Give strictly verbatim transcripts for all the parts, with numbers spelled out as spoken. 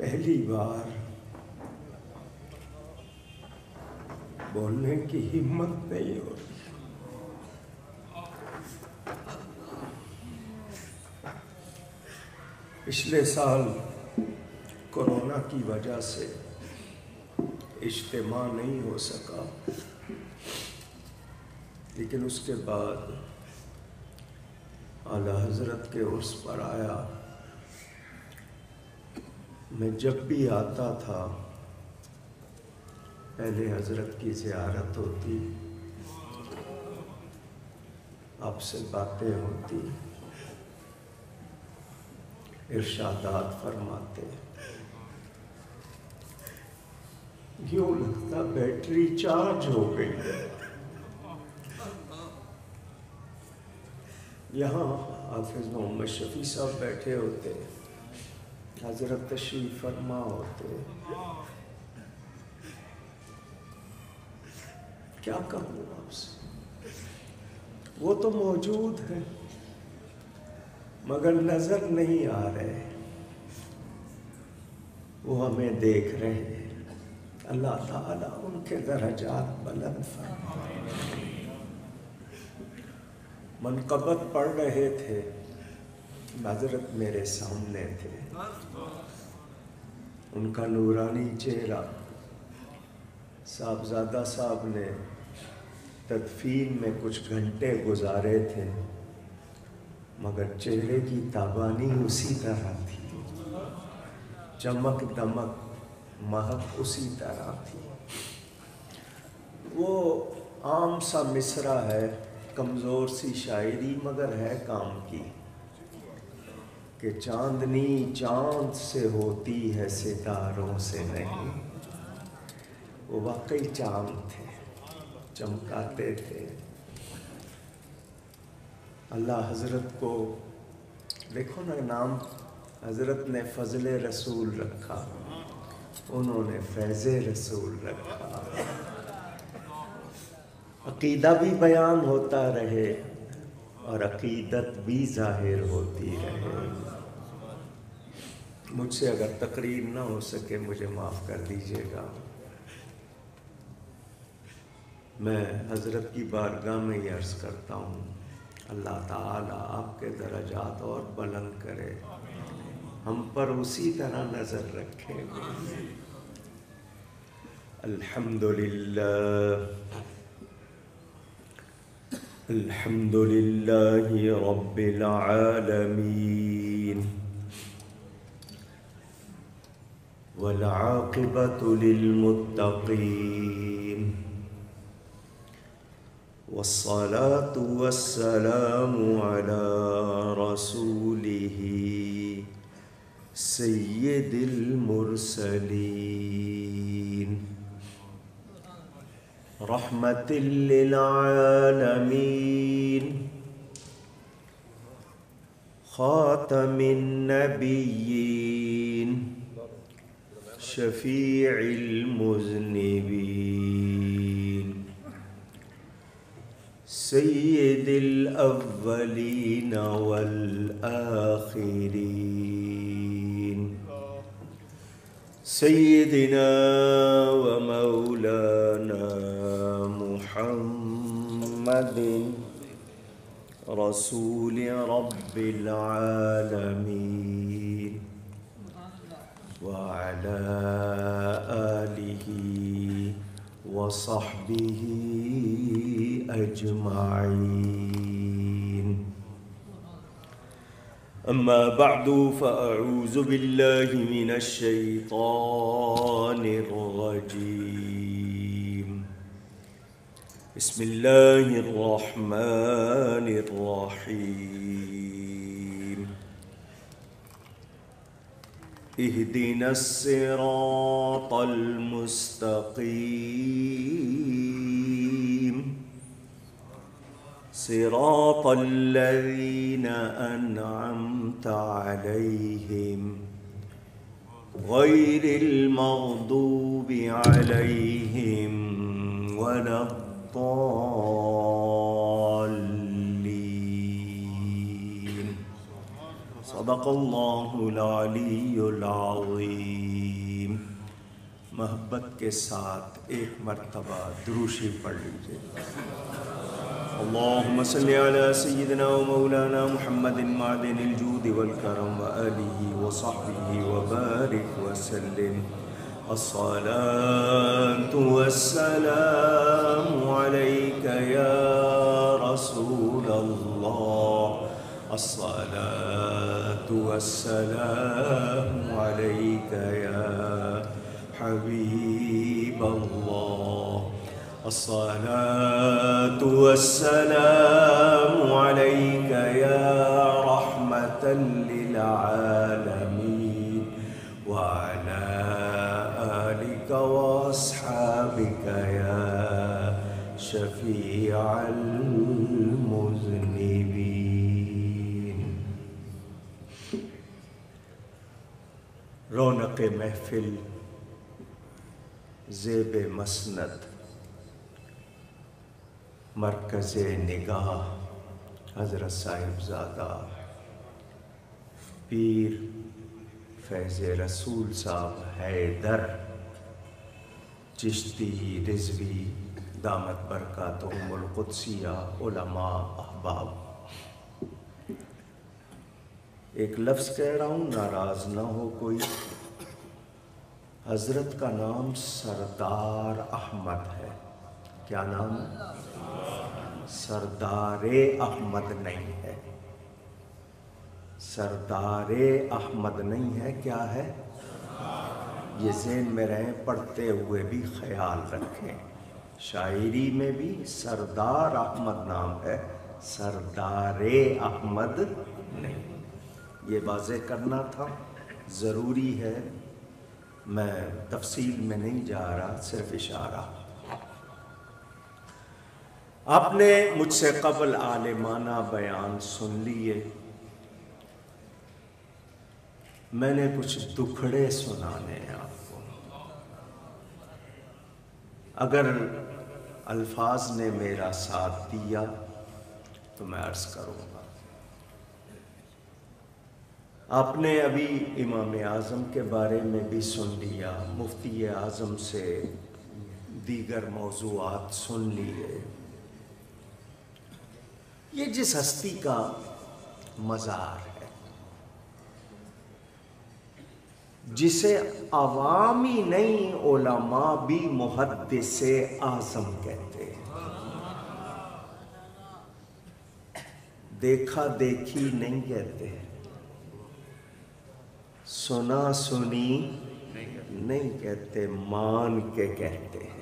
پہلی بار بولنے کی ہمت نہیں ہوتی. پچھلے سال کورونا کی وجہ سے اجتماع نہیں ہو سکا، لیکن اس کے بعد اعلیٰ حضرت کے عرس پر آیا. میں جب بھی آتا تھا پہلے حضرت کی زیارت ہوتی، آپ سے باتیں ہوتی، ارشادات فرماتے. یوں لگتا بیٹری چارج ہو گئی ہے. یہاں حافظ محمد شفیع صاحب بیٹھے ہوتے، حضرت تشریف فرما ہوتے. کیا کہوں آپ سے؟ وہ تو موجود ہے مگر نظر نہیں آ رہے. وہ ہمیں دیکھ رہے ہیں. اللہ تعالیٰ ان کے درجات بلند فرمائے. منقبت پڑھ رہے تھے، حضرت میرے سامنے تھے. ان کا نورانی چہرہ، صاحبزادہ صاحب نے تدفین میں کچھ گھنٹے گزارے تھے مگر چہرے کی تابانی اسی طرح تھی، چمک دمک مہک اسی طرح تھی. وہ عام سا مصرع ہے، کمزور سی شاعری مگر ہے کام کی، کہ چاندنی چاند سے ہوتی ہے ستاروں سے نہیں. وہ واقعی چاند تھے، چمکاتے تھے. اللہ حضرت کو دیکھو نا، نام حضرت نے فضل رسول رکھا، انہوں نے فیض رسول رکھا. عقیدہ بھی بیان ہوتا رہے اور عقیدت بھی ظاہر ہوتی رہے. مجھ سے اگر تقریر نہ ہو سکے مجھے معاف کر دیجیے گا. میں حضرت کی بارگاہ میں یہ عرض کرتا ہوں، اللہ تعالیٰ آپ کے درجات اور بلند کرے، ہم پر اسی طرح نظر رکھے. الحمدللہ الحمدللہ رب العالمین والعاقبۃ للمتقین والصلاة والسلام على رسوله سید المرسلین رحمت للعالمین خاتم النبیین شفیع المذنبین سید الاولین والآخرین سیدنا و مولانا محمد رسول رب العالمین وعلى آله وصحبه أجمعين. أما بعد فأعوذ بالله من الشيطان الرجيم. بسم الله الرحمن الرحيم. اهدنا الصراط المستقيم صراط الذين أنعمت عليهم غير المغضوب عليهم ولا الضالين. صدق الله العلي العظيم. محبت کے ساتھ ایک مرتبہ دروشی پڑھ لیجیے. اللہم صلی علی سیدنا و مولانا محمد معدن الجود والکرم وآلہ وصحبہ وبارک وسلم. الصلاة والسلام علیک یا رسول اللہ. الصلاة والسلام علیک یا حبیب اللہ. الصلاة والسلام علیک یا رحمة للعالمین وعلى آلک واصحابک یا شفیع المذنبین. رونق محفل، زیب مسند، مرکز نگاہ حضرت صاحب زادہ پیر فیض رسول صاحب حیدر چشتی رضوی دامت برکاتہم القدسیہ علماء احباب. ایک لفظ کہہ رہا ہوں، ناراض نہ ہو کوئی. حضرت کا نام سردار احمد ہے. کیا نام ہے؟ سردار احمد نہیں ہے. سردار احمد نہیں ہے. کیا ہے؟ یہ ذہن میں رہیں، پڑھتے ہوئے بھی خیال رکھیں. شاعری میں بھی سردار احمد نام ہے، سردار احمد نہیں. یہ واضح کرنا تھا، ضروری ہے. میں تفصیل میں نہیں جا رہا، صرف اشارہ. آپ نے مجھ سے قبل عالمانہ بیان سن لیے. میں نے کچھ دکھڑے سنانے ہیں آپ کو. اگر الفاظ نے میرا ساتھ دیا تو میں عرض کروں گا. آپ نے ابھی امام اعظم کے بارے میں بھی سن لیا، مفتی اعظم سے دیگر موضوعات سن لیے. یہ جس ہستی کا مزار ہے، جسے عوامی نہیں علماء بھی محدث اعظم کہتے ہیں. دیکھا دیکھی نہیں کہتے، سنا سنی نہیں کہتے، مان کے کہتے ہیں.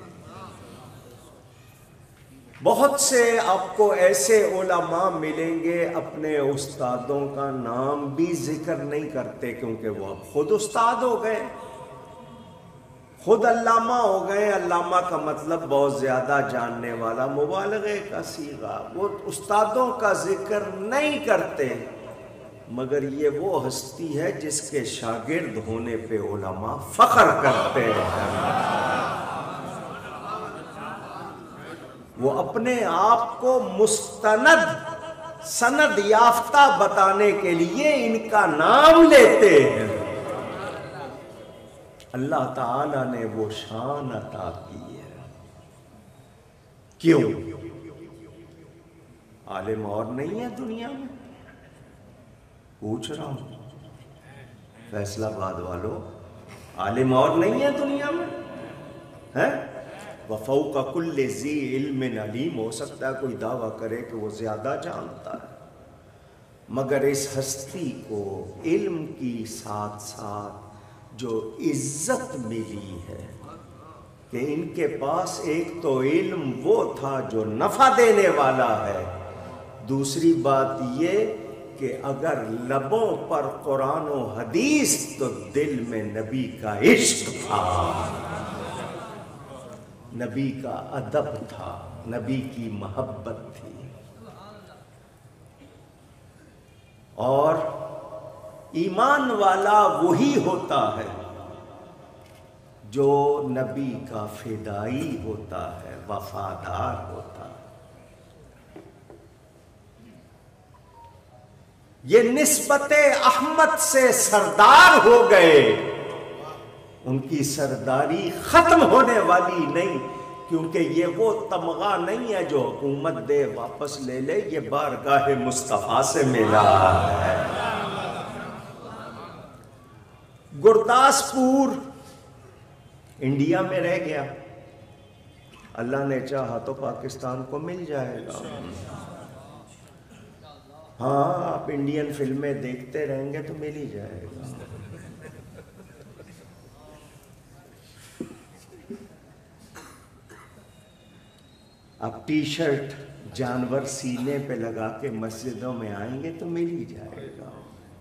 بہت سے آپ کو ایسے علماء ملیں گے اپنے استادوں کا نام بھی ذکر نہیں کرتے، کیونکہ وہ اب خود استاد ہو گئے، خود علامہ ہو گئے. علامہ کا مطلب بہت زیادہ جاننے والا، مبالغے کا صیغہ. وہ استادوں کا ذکر نہیں کرتے. مگر یہ وہ ہستی ہے جس کے شاگرد ہونے پہ علماء فخر کرتے ہیں. وہ اپنے آپ کو مستند سند یافتہ بتانے کے لیے ان کا نام لیتے ہیں. اللہ تعالیٰ نے وہ شان عطا کی ہے. کیوں؟ عالم اور نہیں ہے دنیا میں؟ پوچھ رہا ہوں فیصلہ آباد والوں، عالم اور نہیں ہے دنیا میں؟ ہے وَفَوْقَ كُلِّ ذِي عِلْمٍ عَلِيمٍ. ہو سکتا ہے کوئی دعویٰ کرے کہ وہ زیادہ جانتا ہے، مگر اس ہستی کو علم کی ساتھ ساتھ جو عزت ملی ہے کہ ان کے پاس ایک تو علم وہ تھا جو نفع دینے والا ہے، دوسری بات یہ کہ اگر لبوں پر قرآن و حدیث تو دل میں نبی کا عشق تھا، نبی کا ادب تھا، نبی کی محبت تھی. اور ایمان والا وہی ہوتا ہے جو نبی کا فدائی ہوتا ہے، وفادار ہوتا ہے. یہ نسبت احمد سے سردار ہو گئے. ان کی سرداری ختم ہونے والی نہیں، کیونکہ یہ وہ تمغہ نہیں ہے جو حکومت دے واپس لے لے، یہ بارگاہ مصطفیٰ سے ملا ہے۔ گرداسپور انڈیا میں رہ گیا، اللہ نے چاہا تو پاکستان کو مل جائے گا۔ ہاں، آپ انڈین فلمیں دیکھتے رہیں گے تو مل ہی جائے گا۔ آپ ٹی شرٹ جانور سینے پہ لگا کے مسجدوں میں آئیں گے تو مل ہی جائے گا۔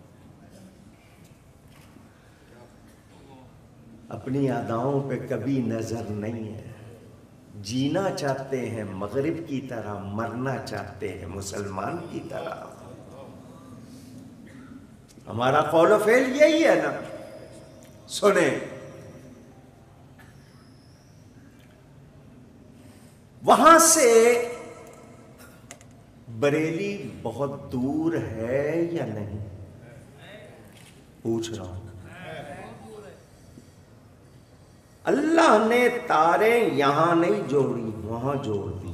اپنی اداؤں پہ کبھی نظر نہیں ہے، جینا چاہتے ہیں مغرب کی طرح، مرنا چاہتے ہیں مسلمان کی طرح۔ ہمارا قول و فعل یہی ہے نا۔ سنیں، وہاں سے بریلی بہت دور ہے یا نہیں؟ پوچھ رہا ہوں۔ اللہ نے تاریں یہاں نہیں جوڑی، وہاں جوڑ دی،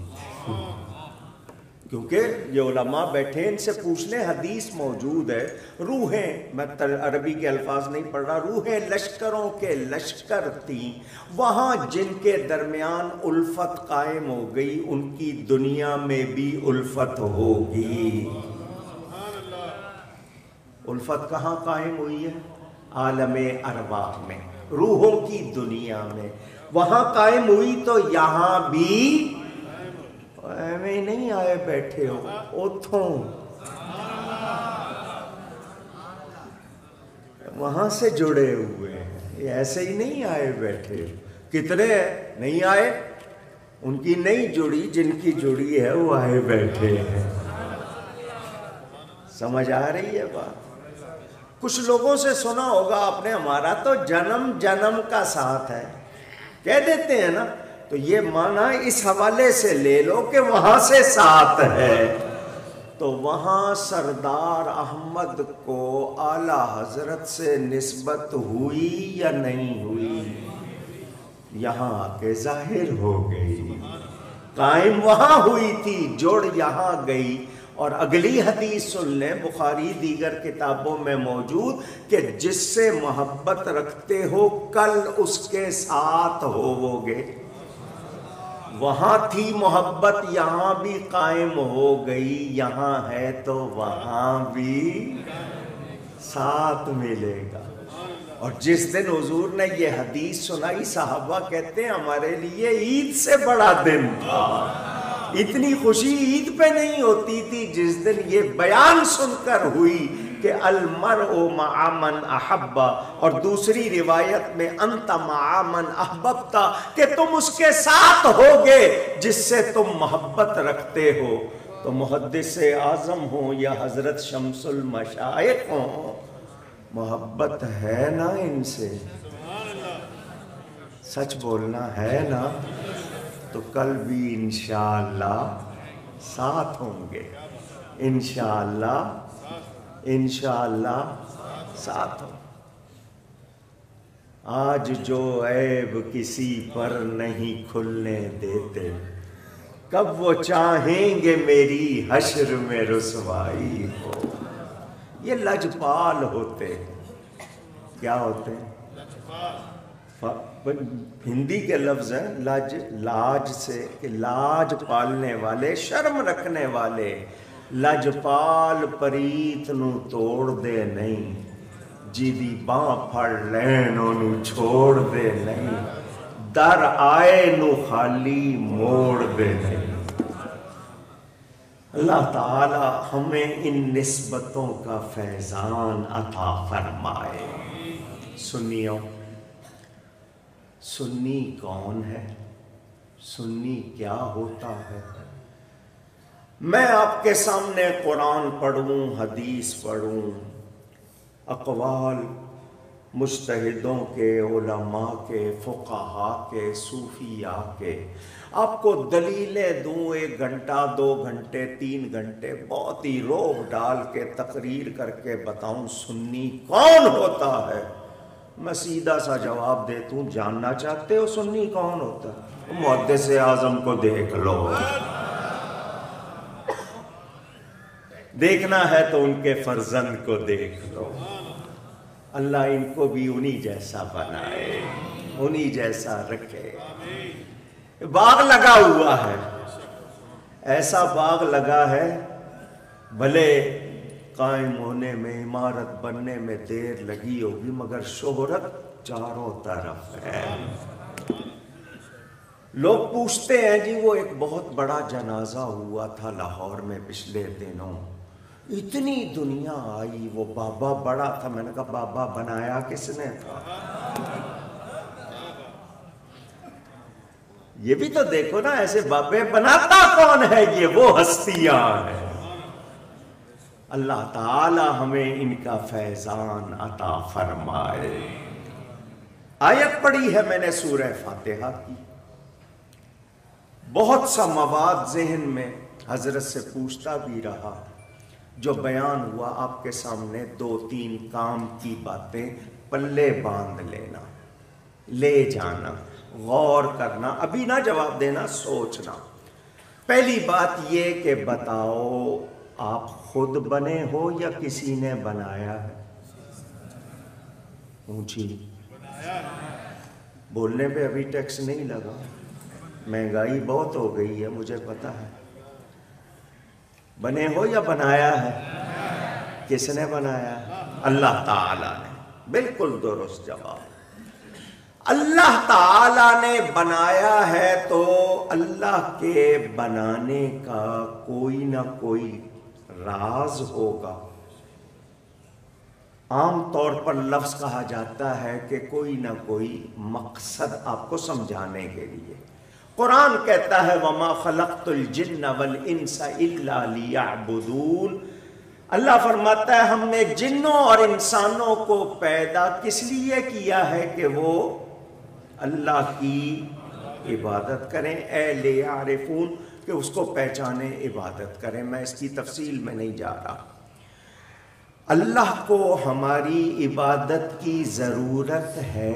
کیونکہ یہ علماء بیٹھے ان سے پوچھ لیں، حدیث موجود ہے، روحیں، میں عربی کے الفاظ نہیں پڑھ رہا، روحیں لشکروں کے لشکر تھیں، وہاں جن کے درمیان الفت قائم ہو گئی ان کی دنیا میں بھی الفت ہوگی۔ الفت کہاں قائم ہوئی ہے؟ عالم ارواح میں، روحوں کی دنیا میں، وہاں قائم ہوئی تو یہاں بھی ایویں نہیں آئے بیٹھے ہو، اتھوں وہاں سے جڑے ہوئے ہیں، یہ ایسے ہی نہیں آئے بیٹھے۔ کتنے نہیں آئے؟ ان کی نہیں جڑی، جن کی جڑی ہے وہ آئے بیٹھے ہیں۔ سمجھ آ رہی ہے بات؟ کچھ لوگوں سے سنا ہوگا آپ نے، ہمارا تو جنم جنم کا ساتھ ہے، کہہ دیتے ہیں نا، تو یہ معنی اس حوالے سے لے لو کہ وہاں سے ساتھ ہے۔ تو وہاں سردار احمد کو اعلیٰ حضرت سے نسبت ہوئی یا نہیں ہوئی؟ یہاں آ کے ظاہر ہو گئی، قائم وہاں ہوئی تھی، جوڑ یہاں گئی۔ اور اگلی حدیث سن لیں، بخاری دیگر کتابوں میں موجود، کہ جس سے محبت رکھتے ہو کل اس کے ساتھ ہوو گے۔ وہاں تھی محبت، یہاں بھی قائم ہو گئی، یہاں ہے تو وہاں بھی ساتھ ملے گا۔ اور جس دن حضور نے یہ حدیث سنائی، صحابہ کہتے ہیں ہمارے لیے عید سے بڑا دن تھا۔ اتنی خوشی عید پہ نہیں ہوتی تھی جس دن یہ بیان سن کر ہوئی کہ المرء مع من احب، اور دوسری روایت میں انت مع من احببت، کہ تم اس کے ساتھ ہوگے جس سے تم محبت رکھتے ہو۔ تو محدث اعظم ہوں یا حضرت شمس المشائخ ہوں، محبت ہے نا ان سے؟ سچ بولنا ہے نا؟ تو کل بھی انشاءاللہ ساتھ ہوں گے، انشاءاللہ انشاءاللہ ساتھ ہوں۔ آج جو عیب کسی پر نہیں کھلنے دیتے، کب وہ چاہیں گے میری حشر میں رسوائی ہو۔ یہ لجپال ہوتے ہیں۔ کیا ہوتے ہیں؟ ہندی کے لفظ ہیں لاج، لاج سے، کہ لاج پالنے والے، شرم رکھنے والے۔ لجپال پریت نو توڑ دے نہیں، جیدی باں پھڑ لین انو چھوڑ دے نہیں، در آئے نو خالی موڑ دے نہیں۔ اللہ تعالی ہمیں ان نسبتوں کا فیضان عطا فرمائے۔ سنیوں، سنی کون ہے؟ سنی کیا ہوتا ہے؟ میں آپ کے سامنے قرآن پڑھوں، حدیث پڑھوں، اقوال مجتہدوں کے، علماء کے، فقہاء کے، صوفیاء کے، آپ کو دلیلیں دوں، ایک گھنٹہ، دو گھنٹے، تین گھنٹے، بہت ہی روب ڈال کے تقریر کر کے بتاؤں سنی کون ہوتا ہے، میں سیدھا سا جواب دیتا ہوں، جاننا چاہتے ہو سنی کون ہوتا ہے؟ محدث اعظم کو دیکھ لو، دیکھنا ہے تو ان کے فرزند کو دیکھ لو، اللہ ان کو بھی انہی جیسا بنائے، انہی جیسا رکھے۔ باغ لگا ہوا ہے، ایسا باغ لگا ہے، بھلے قائم ہونے میں، عمارت بننے میں دیر لگی ہوگی، مگر شہرت چاروں طرف ہے۔ لوگ پوچھتے ہیں جی وہ ایک بہت بڑا جنازہ ہوا تھا لاہور میں پچھلے دنوں، اتنی دنیا آئی، وہ بابا بڑا تھا۔ میں نے کہا بابا بنایا کس نے تھا؟ یہ بھی تو دیکھو نا، ایسے بابے بناتا کون ہے؟ یہ وہ ہستیاں ہیں۔ اللہ تعالی ہمیں ان کا فیضان عطا فرمائے۔ آیت پڑھی ہے میں نے سورہ فاتحہ کی، بہت سا مواد ذہن میں حضرت سے پوچھتا بھی رہا، جو بیان ہوا آپ کے سامنے دو تین کام کی باتیں پلے باندھ لینا، لے جانا، غور کرنا، ابھی نہ جواب دینا، سوچنا۔ پہلی بات یہ کہ بتاؤ آپ خود بنے ہو یا کسی نے بنایا ہے؟ اونچی بولنے پہ ابھی ٹیکس نہیں لگا، مہنگائی بہت ہو گئی ہے مجھے پتا ہے۔ بنے ہو یا بنایا ہے؟ کس نے بنایا ہے؟ اللہ تعالی نے۔ بالکل درست جواب۔ اللہ تعالی نے بنایا ہے تو اللہ کے بنانے کا کوئی نہ کوئی راز ہوگا۔ عام طور پر لفظ کہا جاتا ہے کہ کوئی نہ کوئی مقصد آپ کو سمجھانے کے لیے۔ قرآن کہتا ہے وَمَا خَلَقْتُ الْجِنَّ وَالْإِنسَ إِلَّا لِيَعْبُدُونَ، اللہ فرماتا ہے ہم نے جنوں اور انسانوں کو پیدا کس لیے کیا ہے کہ وہ اللہ کی عبادت کریں، اے لِيَعْرِفُونَ، کہ اس کو پہچانے، عبادت کریں۔ میں اس کی تفصیل میں نہیں جا رہا۔ اللہ کو ہماری عبادت کی ضرورت ہے،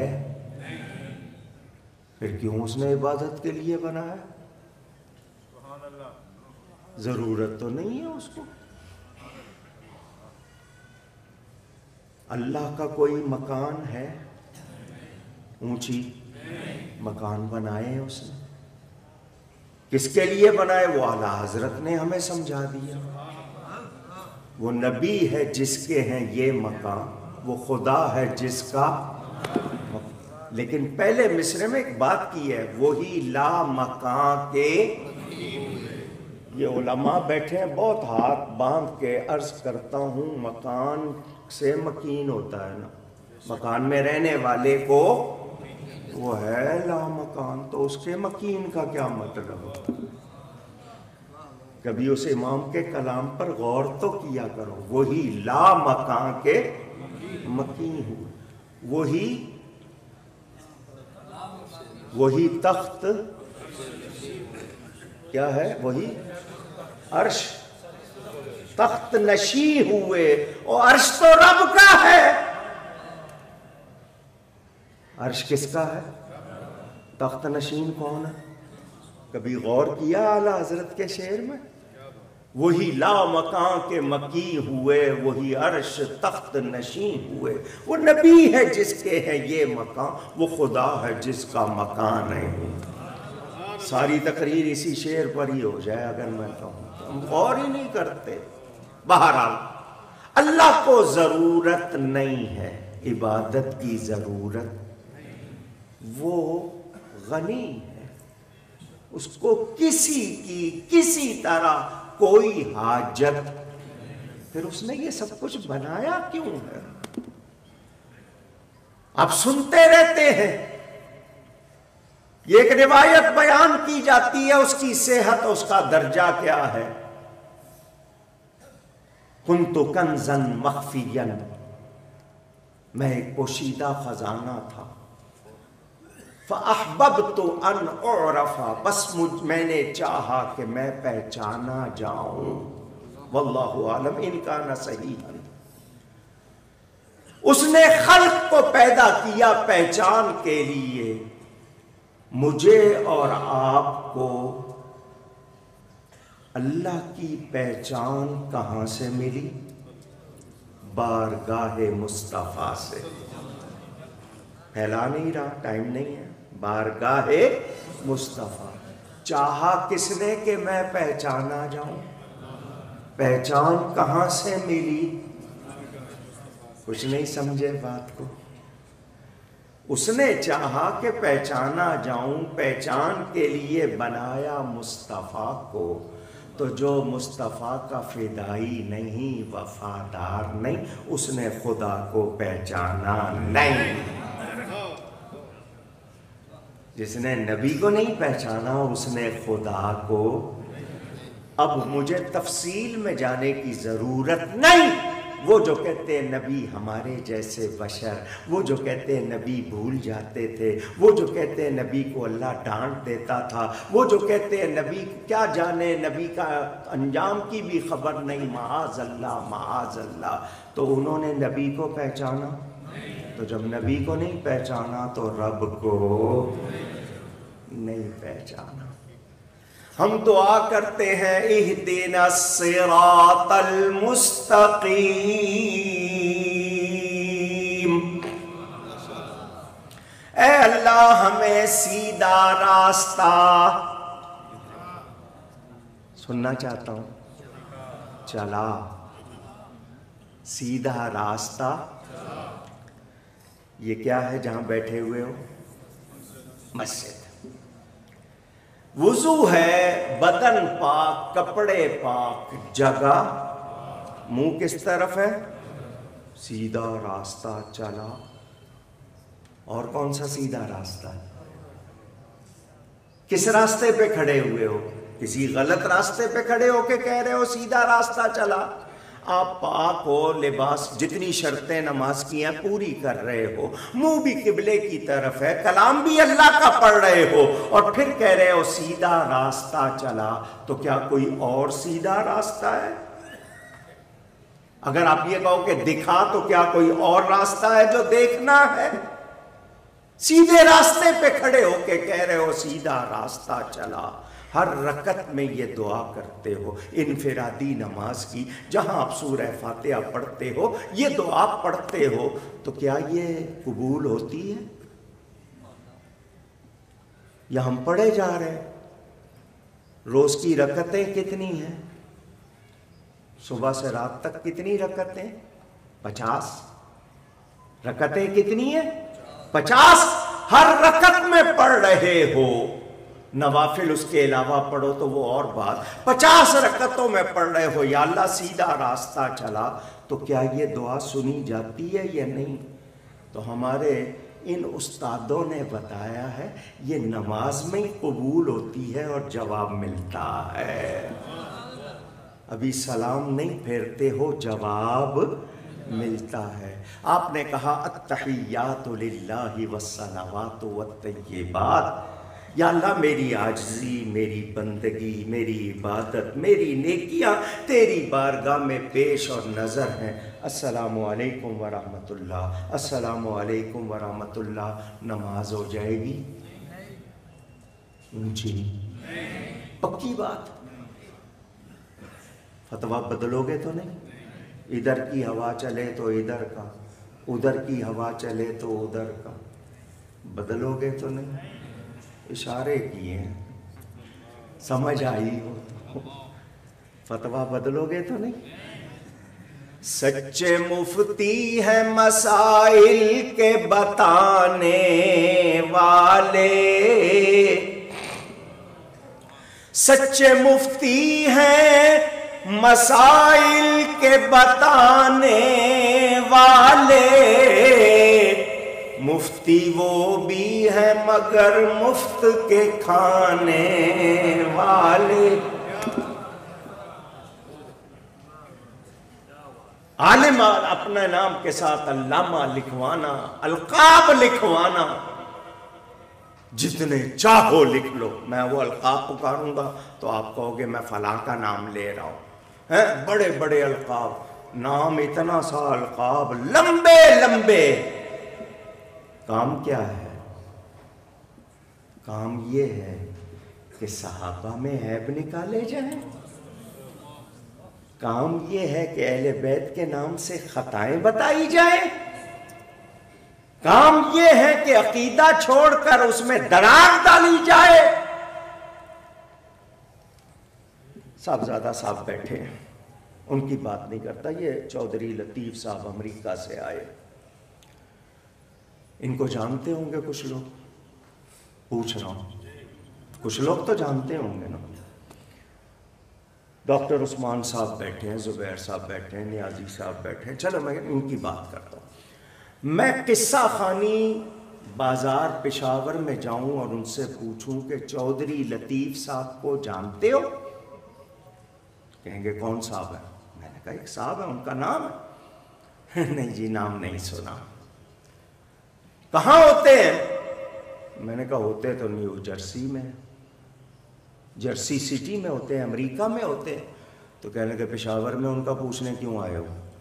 پھر کیوں اس نے عبادت کے لیے بنایا؟ ضرورت تو نہیں ہے اس کو۔ اللہ کا کوئی مکان ہے؟ اونچی مکان بنائے ہیں اس نے، کس کے لیے بنائے؟ وہ اعلیٰ حضرت نے ہمیں سمجھا دیا۔ وہ نبی ہے جس کے ہیں یہ مقام، وہ خدا ہے جس کا، لیکن پہلے مصرے میں ایک بات کی ہے، وہی لا مکان کے۔ یہ علماء بیٹھے ہیں، بہت ہاتھ باندھ کے عرض کرتا ہوں، مکان سے مکین ہوتا ہے نا، مکان میں رہنے والے کو وہ ہے لا مکان، تو اس کے مکین کا کیا مطلب؟ کبھی اس امام کے کلام پر غور تو کیا کرو، وہی لا مکان کے مکین ہوئے، وہی وہی تخت کیا ہے؟ وہی عرش تخت نشی ہوئے، اور عرش تو رب کا ہے۔ عرش کس کا ہے؟ تخت نشین کون ہے؟ کبھی غور کیا اعلیٰ حضرت کے شعر میں؟ وہی لا مکان کے مکی ہوئے، وہی عرش تخت نشین ہوئے، وہ نبی ہے جس کے ہے یہ مکان، وہ خدا ہے جس کا مکان ہے۔ ساری تقریر اسی شعر پر ہی ہو جائے اگر میں کہوں، ہم غور ہی نہیں کرتے۔ بہرحال اللہ کو ضرورت نہیں ہے، عبادت کی ضرورت، وہ غنی ہے، اس کو کسی کی کسی طرح کوئی حاجت، پھر اس نے یہ سب کچھ بنایا کیوں ہے؟ آپ سنتے رہتے ہیں، یہ ایک روایت بیان کی جاتی ہے، اس کی صحت، اس کا درجہ کیا ہے؟ کنت کنزا مخفیا، میں ایک پوشیدہ خزانہ تھا، فَأَحْبَبْتُ أَنْ أُعْرَفَ، بس مجھ میں نے چاہا کہ میں پہچانا جاؤں، واللہ عالم ان کان صحیحا۔ اس نے خلق کو پیدا کیا پہچان کے لیے، مجھے اور آپ کو اللہ کی پہچان کہاں سے ملی؟ بارگاہ مصطفیٰ سے۔ پھیلا نہیں رہا، ٹائم نہیں ہے۔ بارگاہ مصطفیٰ، چاہا کس نے کہ میں پہچانا جاؤں؟ پہچان کہاں سے ملی؟ کچھ نہیں سمجھے بات کو؟ اس نے چاہا کہ پہچانا جاؤں، پہچان کے لیے بنایا مصطفیٰ کو، تو جو مصطفیٰ کا فدائی نہیں، وفادار نہیں، اس نے خدا کو پہچانا نہیں۔ جس نے نبی کو نہیں پہچانا اس نے خدا کو۔ اب مجھے تفصیل میں جانے کی ضرورت نہیں۔ وہ جو کہتے ہیں نبی ہمارے جیسے بشر، وہ جو کہتے ہیں نبی بھول جاتے تھے، وہ جو کہتے ہیں نبی کو اللہ ڈانٹ دیتا تھا، وہ جو کہتے ہیں نبی کیا جانے، نبی کا انجام کی بھی خبر نہیں، معاذ اللہ معاذ اللہ، تو انہوں نے نبی کو پہچانا؟ تو جب نبی کو نہیں پہچانا تو رب کو نہیں پہچانا۔ ہم دعا کرتے ہیں اہدنا الصراط المستقیم، اے اللہ ہمیں سیدھا راستہ، سننا چاہتا ہوں، چلا سیدھا راستہ۔ یہ کیا ہے جہاں بیٹھے ہوئے ہو؟ مسجد۔ وضو ہے، بدن پاک، کپڑے پاک، جگہ منہ کس طرف ہے؟ سیدھا راستہ چلا۔ اور کون سا سیدھا راستہ ہے؟ کس راستے پہ کھڑے ہوئے ہو؟ کسی غلط راستے پہ کھڑے ہو کے کہہ رہے ہو سیدھا راستہ چلا؟ آپ پاک ہو، لباس جتنی شرطیں نماز کی ہیں پوری کر رہے ہو، منہ بھی قبلے کی طرف ہے، کلام بھی اللہ کا پڑھ رہے ہو، اور پھر کہہ رہے ہو سیدھا راستہ چلا، تو کیا کوئی اور سیدھا راستہ ہے؟ اگر آپ یہ کہو کہ دکھا، تو کیا کوئی اور راستہ ہے جو دیکھنا ہے؟ سیدھے راستے پہ کھڑے ہو کے کہہ رہے ہو سیدھا راستہ چلا۔ ہر رکعت میں یہ دعا کرتے ہو، انفرادی نماز کی، جہاں آپ سورہ فاتحہ پڑھتے ہو یہ دعا پڑھتے ہو، تو کیا یہ قبول ہوتی ہے؟ یا ہم پڑھے جا رہے ہیں؟ روز کی رکعتیں کتنی ہیں؟ صبح سے رات تک کتنی رکعتیں؟ پچاس رکعتیں کتنی ہیں؟ پچاس۔ ہر رکعت میں پڑھ رہے ہو، نوافل اس کے علاوہ پڑھو تو وہ اور بات، پچاس رکعتوں میں پڑھ رہے ہو یا اللہ سیدھا راستہ چلا، تو کیا یہ دعا سنی جاتی ہے یا نہیں؟ تو ہمارے ان استادوں نے بتایا ہے یہ نماز میں ہی قبول ہوتی ہے اور جواب ملتا ہے۔ ابھی سلام نہیں پھیرتے ہو، جواب ملتا ہے۔ آپ نے کہا التحیات للہ والصلوات والطیبات، یا اللہ میری عاجزی، میری بندگی، میری عبادت، میری نیکیاں تیری بارگاہ میں پیش اور نظر ہیں۔ السلام علیکم ورحمۃ اللہ، السلام علیکم ورحمۃ اللہ، نماز ہو جائے گی؟ جی پکی بات۔ فتویٰ بدلو گے تو نہیں؟ ادھر کی ہوا چلے تو ادھر کا، ادھر کی ہوا چلے تو ادھر کا، بدلو گے تو نہیں؟ اشارے کیے ہیں، سمجھ آئی ہو؟ فتویٰ بدلو گے تو نہیں؟ سچے مفتی ہیں مسائل کے بتانے والے، سچے مفتی ہیں مسائل کے بتانے والے، مفتی وہ بھی ہے مگر مفت کے کھانے والے۔ عالم اپنے نام کے ساتھ علامہ لکھوانا، القاب لکھوانا، جتنے چاہو لکھ لو۔ میں وہ القاب پکاروں گا تو آپ کہو گے میں فلاں کا نام لے رہا ہوں، بڑے بڑے القاب، نام اتنا سا القاب لمبے لمبے، کام کیا ہے؟ کام یہ ہے کہ صحابہ میں عیب نکالے جائیں، کام یہ ہے کہ اہل بیت کے نام سے خطائیں بتائی جائیں، کام یہ ہے کہ عقیدہ چھوڑ کر اس میں دراڑ ڈالی جائے۔ صاحبزادہ صاحب بیٹھے ہیں، ان کی بات نہیں کرتا، یہ چودھری لطیف صاحب امریکہ سے آئے، ان کو جانتے ہوں گے کچھ لوگ، پوچھ رہا ہوں، کچھ لوگ تو جانتے ہوں گے نا۔ ڈاکٹر عثمان صاحب بیٹھے ہیں، زبیر صاحب بیٹھے ہیں، نیازی صاحب بیٹھے ہیں، چلو میں ان کی بات کرتا ہوں۔ میں قصہ خوانی بازار پشاور میں جاؤں اور ان سے پوچھوں کہ چودھری لطیف صاحب کو جانتے ہو؟ کہیں گے کون صاحب ہے؟ میں نے کہا ایک صاحب ہے، ان کا نام ہے؟ نہیں جی نام نہیں سنا۔ کہاں ہوتے ہیں؟ میں نے کہا ہوتے تو نیو جرسی میں، جرسی سٹی میں ہوتے ہیں، امریکہ میں ہوتے ہیں۔ تو کہنے کہ پشاور میں ان کا پوچھنے کیوں آئے ہو؟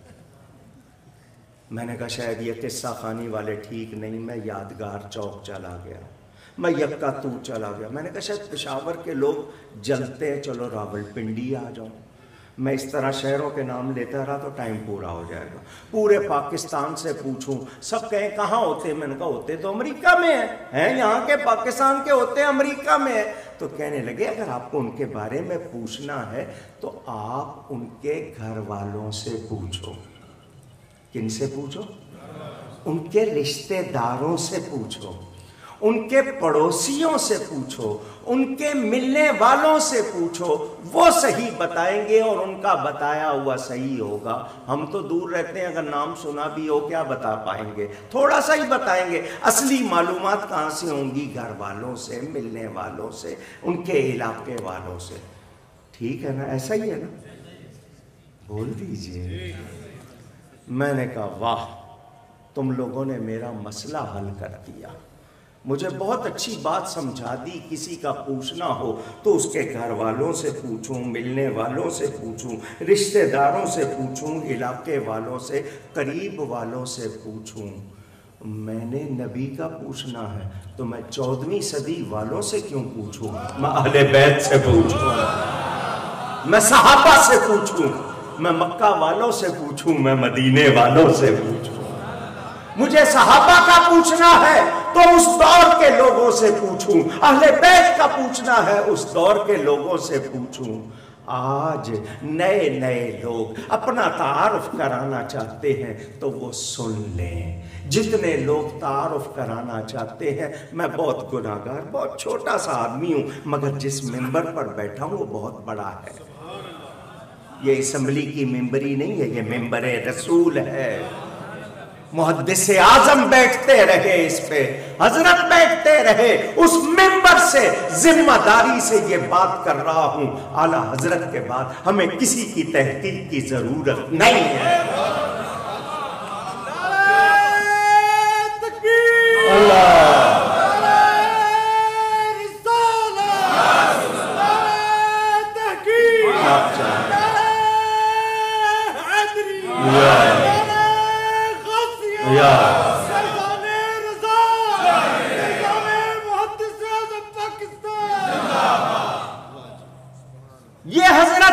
میں نے کہا شاید یہ قصہ خوانی والے ٹھیک نہیں، میں یادگار چوک چلا گیا، میں یکا تو چلا گیا، میں نے کہا شاید پشاور کے لوگ جلتے ہیں، چلو راول پنڈی آ جاؤں۔ میں اس طرح شہروں کے نام لیتا رہا تو ٹائم پورا ہو جائے گا۔ پورے پاکستان سے پوچھوں، سب کہیں کہاں ہوتے ہیں؟ میں نے کہا ہوتے تو امریکہ میں ہیں، ہیں یہاں کے پاکستان کے، ہوتے ہیں امریکہ میں ہیں۔ تو کہنے لگے اگر آپ کو ان کے بارے میں پوچھنا ہے تو آپ ان کے گھر والوں سے پوچھو۔ کن سے پوچھو؟ ان کے رشتہ داروں سے پوچھو، ان کے پڑوسیوں سے پوچھو، ان کے ملنے والوں سے پوچھو، وہ صحیح بتائیں گے اور ان کا بتایا ہوا صحیح ہوگا۔ ہم تو دور رہتے ہیں، اگر نام سنا بھی ہو کیا بتا پائیں گے؟ تھوڑا سا ہی بتائیں گے۔ اصلی معلومات کہاں سے ہوں گی؟ گھر والوں سے، ملنے والوں سے، ان کے علاقے والوں سے۔ ٹھیک ہے نا؟ ایسا ہی ہے نا؟ بول دیجئے۔ میں نے کہا واہ، تم لوگوں نے میرا مسئلہ حل کر دیا، مجھے بہت اچھی بات سمجھا دی۔ کسی کا پوچھنا ہو تو اس کے گھر والوں سے پوچھوں، ملنے والوں سے پوچھوں، رشتہ داروں سے پوچھوں، علاقے والوں سے، قریب والوں سے پوچھوں۔ میں نے نبی کا پوچھنا ہے تو میں چودہویں صدی والوں سے کیوں پوچھوں؟ میں اہل بیت سے پوچھوں، میں صحابہ سے پوچھوں، میں مکہ والوں سے پوچھوں، میں مدینے والوں سے پوچھوں۔ مجھے صحابہ کا پوچھنا ہے تو اس دور کے لوگوں سے پوچھوں، اہل بیت کا پوچھنا ہے اس دور کے لوگوں سے پوچھوں۔ آج نئے نئے لوگ اپنا تعارف کرانا چاہتے ہیں تو وہ سن لیں۔ جتنے لوگ تعارف کرانا چاہتے ہیں، میں بہت گناہگار، بہت چھوٹا سا آدمی ہوں، مگر جس ممبر پر بیٹھا ہوں وہ بہت بڑا ہے۔ یہ اسمبلی کی ممبری نہیں ہے، یہ ممبر رسول ہے۔ محدث اعظم بیٹھتے رہے اس پہ، حضرت بیٹھتے رہے اس ممبر سے، ذمہ داری سے یہ بات کر رہا ہوں۔ اعلیٰ حضرت کے بعد ہمیں کسی کی تحقیق کی ضرورت نہیں ہے۔ یہ حضرت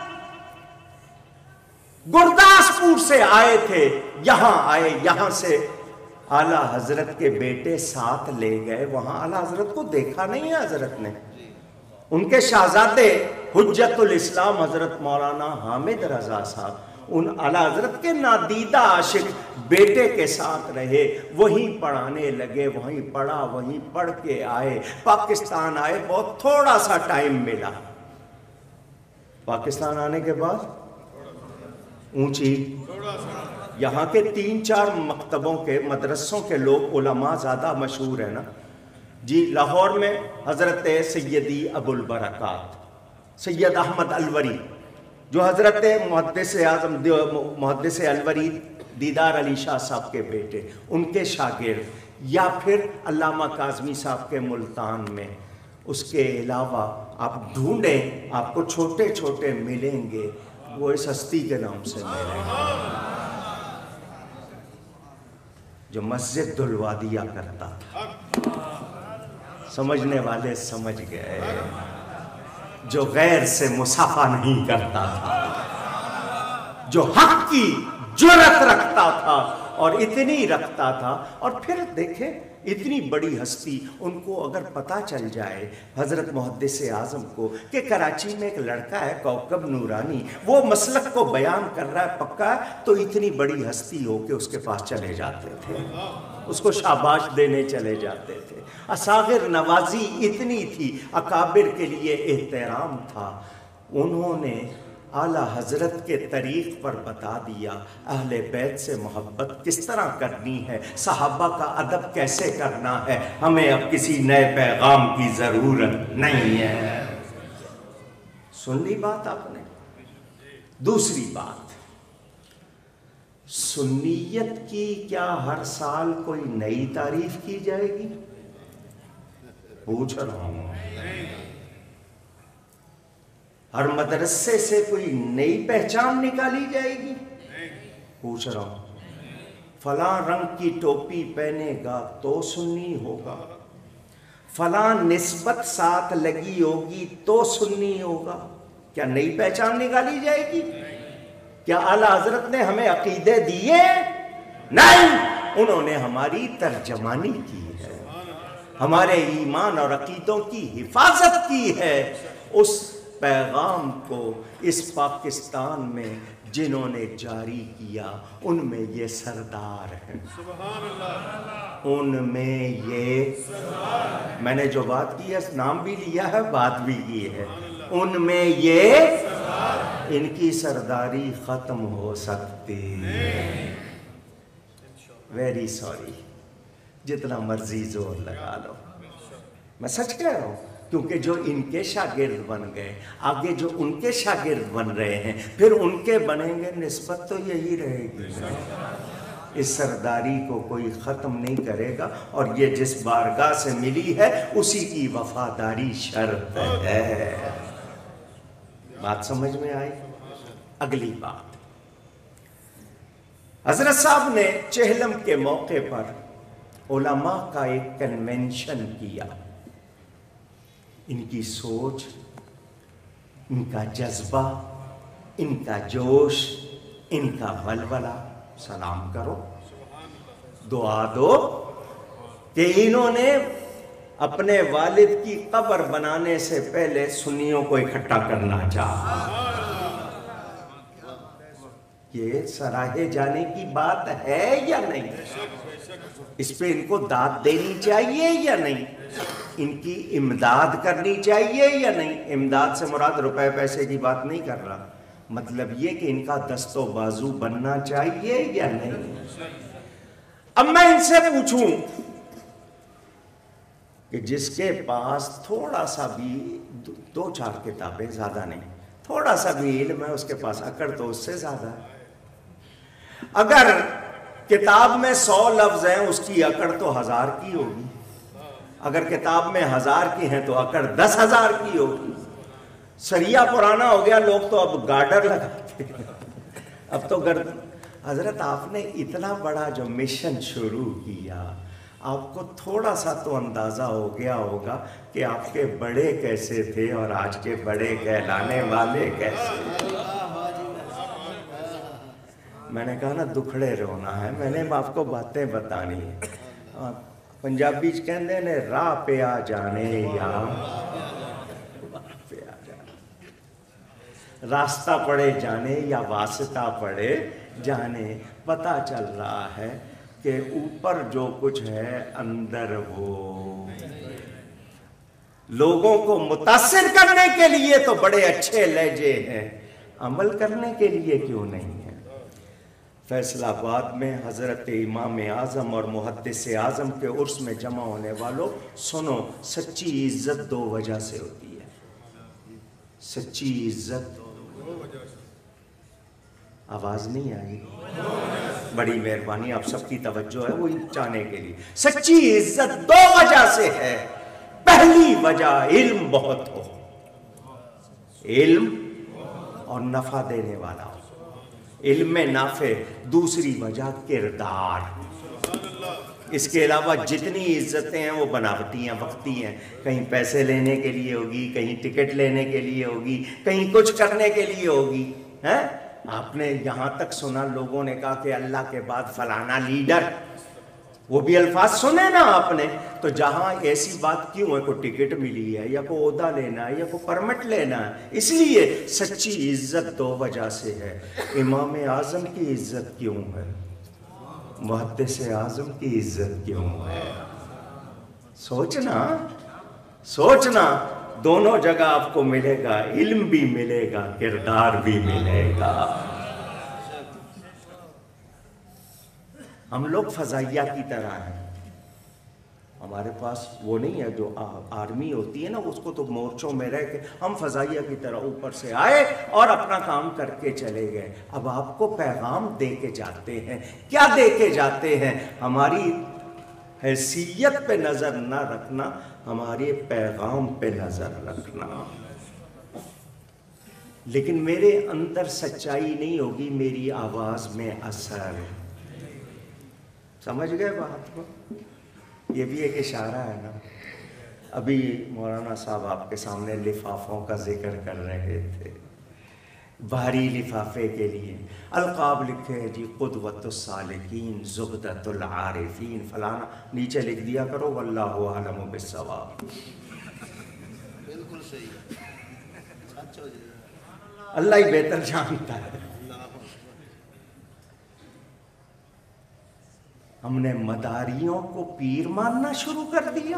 گرداسپور سے آئے تھے، یہاں آئے، یہاں سے اعلیٰ حضرت کے بیٹے ساتھ لے گئے، وہاں اعلیٰ حضرت کو دیکھا نہیں ہے حضرت نے۔ ان کے شہزادے حجت الاسلام حضرت مولانا حامد رضا صاحب ان اعلیٰ حضرت کے نادیدہ عاشق بیٹے کے ساتھ رہے، وہیں پڑھانے لگے، وہیں پڑھا، وہیں پڑھ کے آئے، پاکستان آئے، بہت تھوڑا سا ٹائم ملا۔ پاکستان آنے کے بعد اونچی یہاں کے تین چار مکتبوں کے مدرسوں کے لوگ علماء زیادہ مشہور ہیں نا جی۔ لاہور میں حضرت سیدی ابو البرکات سید احمد الوری، جو حضرت محدث اعظم محدث الوری دیدار علی شاہ صاحب کے بیٹے، ان کے شاگرد، یا پھر علامہ کاظمی صاحب کے ملتان میں۔ اس کے علاوہ آپ ڈھونڈیں، آپ کو چھوٹے چھوٹے ملیں گے وہ اس ہستی کے نام سے میرے جو مسجد دلوادیا کرتا تھا، سمجھنے والے سمجھ گئے، جو غیر سے مصافحہ نہیں کرتا تھا، جو حق کی جرأت رکھتا تھا اور اتنی رکھتا تھا. اور پھر دیکھیں اتنی بڑی ہستی، ان کو اگر پتہ چل جائے حضرت محدث اعظم کو کہ کراچی میں ایک لڑکا ہے کوکب نورانی، وہ مسلک کو بیان کر رہا ہے پکا ہے، تو اتنی بڑی ہستی ہو کے اس کے پاس چلے جاتے تھے، اس کو شاباش دینے چلے جاتے تھے. اصاغر نوازی اتنی تھی، اکابر کے لیے احترام تھا. انہوں نے اعلیٰ حضرت کے طریق پر بتا دیا اہل بیت سے محبت کس طرح کرنی ہے، صحابہ کا ادب کیسے کرنا ہے. ہمیں اب کسی نئے پیغام کی ضرورت نہیں ہے. سن لی بات آپ نے. دوسری بات، سنیت کی کیا ہر سال کوئی نئی تعریف کی جائے گی؟ پوچھ رہا ہوں. ہر مدرسے سے کوئی نئی پہچان نکالی جائے گی؟ پوچھ رہا ہوں. فلاں رنگ کی ٹوپی پہنے گا تو سنی ہوگا، فلاں نسبت ساتھ لگی ہوگی تو سنی ہوگا. کیا نئی پہچان نکالی جائے گی؟ کیا اعلیٰ حضرت نے ہمیں عقیدے دیے؟ نہیں، انہوں نے ہماری ترجمانی کی ہے، ہمارے ایمان اور عقیدوں کی حفاظت کی ہے. اس پیغام کو اس پاکستان میں جنہوں نے جاری کیا ان میں یہ سردار ہیں، ان میں یہ، میں نے جو بات کی ہے نام بھی لیا ہے بات بھی کی ہے، ان میں یہ، ان کی سرداری ختم ہو سکتی. ویری سوری، جتنا مرضی زور لگا لو، میں سچ کہہ رہا ہوں. کیونکہ جو ان کے شاگرد بن گئے، آگے جو ان کے شاگرد بن رہے ہیں، پھر ان کے بنیں گے، نسبت تو یہی رہے گی. اس سرداری کو کوئی ختم نہیں کرے گا، اور یہ جس بارگاہ سے ملی ہے اسی کی وفاداری شرط ہے. بات سمجھ میں آئی؟ اگلی بات، حضرت صاحب نے چہلم کے موقع پر علماء کا ایک کنونشن کیا. ان کی سوچ، ان کا جذبہ، ان کا جوش، ان کا ولولہ سلام کرو، دعا دو کہ انہوں نے اپنے والد کی قبر بنانے سے پہلے سنیوں کو اکٹھا کرنا چاہا. یہ سراہے جانے کی بات ہے یا نہیں؟ اس پہ ان کو داد دینی چاہیے یا نہیں؟ ان کی امداد کرنی چاہیے یا نہیں؟ امداد سے مراد روپے پیسے کی بات نہیں کر رہا، مطلب یہ کہ ان کا دست و بازو بننا چاہیے یا نہیں؟ اب میں ان سے پوچھوں کہ جس کے پاس تھوڑا سا بھی، دو چار کتابیں زیادہ نہیں، تھوڑا سا بھی علم ہے، اس کے پاس اکڑ تو اس سے زیادہ ہے. اگر کتاب میں سو لفظ ہیں اس کی اکڑ تو ہزار کی ہوگی، اگر کتاب میں ہزار کی ہیں تو اکڑ دس ہزار کی ہوگی. سریا پرانا ہو گیا، لوگ تو اب گارڈر لگاتے ہیں، اب تو گرد. حضرت آپ نے اتنا بڑا جو مشن شروع کیا، آپ کو تھوڑا سا تو اندازہ ہو گیا ہوگا کہ آپ کے بڑے کیسے تھے اور آج کے بڑے کہلانے والے کیسے. میں نے کہا نا دکھڑے رونا ہے، میں نے آپ کو باتیں بتانی ہیں. پنجابی کہندے نے راہ پہ آ جانے یا پہ آ جانے، راستہ پڑے جانے یا واسطہ پڑے جانے. پتہ چل رہا ہے کہ اوپر جو کچھ ہے اندر وہ. لوگوں کو متاثر کرنے کے لیے تو بڑے اچھے لہجے ہیں، عمل کرنے کے لیے کیوں نہیں ہے. فیصل آباد میں حضرت امام اعظم اور محدث اعظم کے عرس میں جمع ہونے والوں سنو، سچی عزت دو وجہ سے ہوتی ہے. سچی عزت، آواز نہیں آئی؟ بڑی مہربانی، آپ سب کی توجہ ہے وہ چاہنے کے لیے. سچی عزت دو وجہ سے ہے. پہلی وجہ علم بہت ہو، علم اور نفع دینے والا ہو. علم نافع. دوسری وجہ کردار. اس کے علاوہ جتنی عزتیں ہیں وہ بناوٹی ہیں، وقتی ہیں. کہیں پیسے لینے کے لیے ہوگی، کہیں ٹکٹ لینے کے لیے ہوگی، کہیں کچھ کرنے کے لیے ہوگی. ہیں آپ نے یہاں تک سنا لوگوں نے کہا کہ اللہ کے بعد فلانا لیڈر، وہ بھی الفاظ سنے نا آپ نے. تو جہاں ایسی بات کیوں ہے؟ کوئی ٹکٹ ملی ہے یا کوئی عہدہ لینا ہے یا کوئی پرمٹ لینا ہے. اس لیے سچی عزت دو وجہ سے ہے. امام اعظم کی عزت کیوں ہے؟ محدث اعظم کی عزت کیوں ہے؟ سوچنا سوچنا دونوں جگہ آپ کو ملے گا. علم بھی ملے گا، کردار بھی ملے گا. ہم لوگ فضائیہ کی طرح ہیں. ہمارے پاس وہ نہیں ہے جو آرمی ہوتی ہے نا، اس کو تو مورچوں میں رہ کے ہم فضائیہ کی طرح اوپر سے آئے اور اپنا کام کر کے چلے گئے. اب آپ کو پیغام دے کے جاتے ہیں. کیا دے کے جاتے ہیں؟ ہماری حیثیت پہ نظر نہ رکھنا، ہمارے پیغام پہ نظر رکھنا. لیکن میرے اندر سچائی نہیں ہوگی، میری آواز میں اثر. سمجھ گئے بات کو؟ یہ بھی ایک اشارہ ہے نا. ابھی مولانا صاحب آپ کے سامنے لفافوں کا ذکر کر رہے تھے. بھاری لفافے کے لیے القاب لکھے ہیں جی، قدوۃ السالکین، زبدۃ العارفین، فلانا. نیچے لکھ دیا کرو واللہ اعلم بالصواب. بالکل صحیح، اللہ ہی بہتر جانتا ہے. ہم نے مداریوں کو پیر ماننا شروع کر دیا.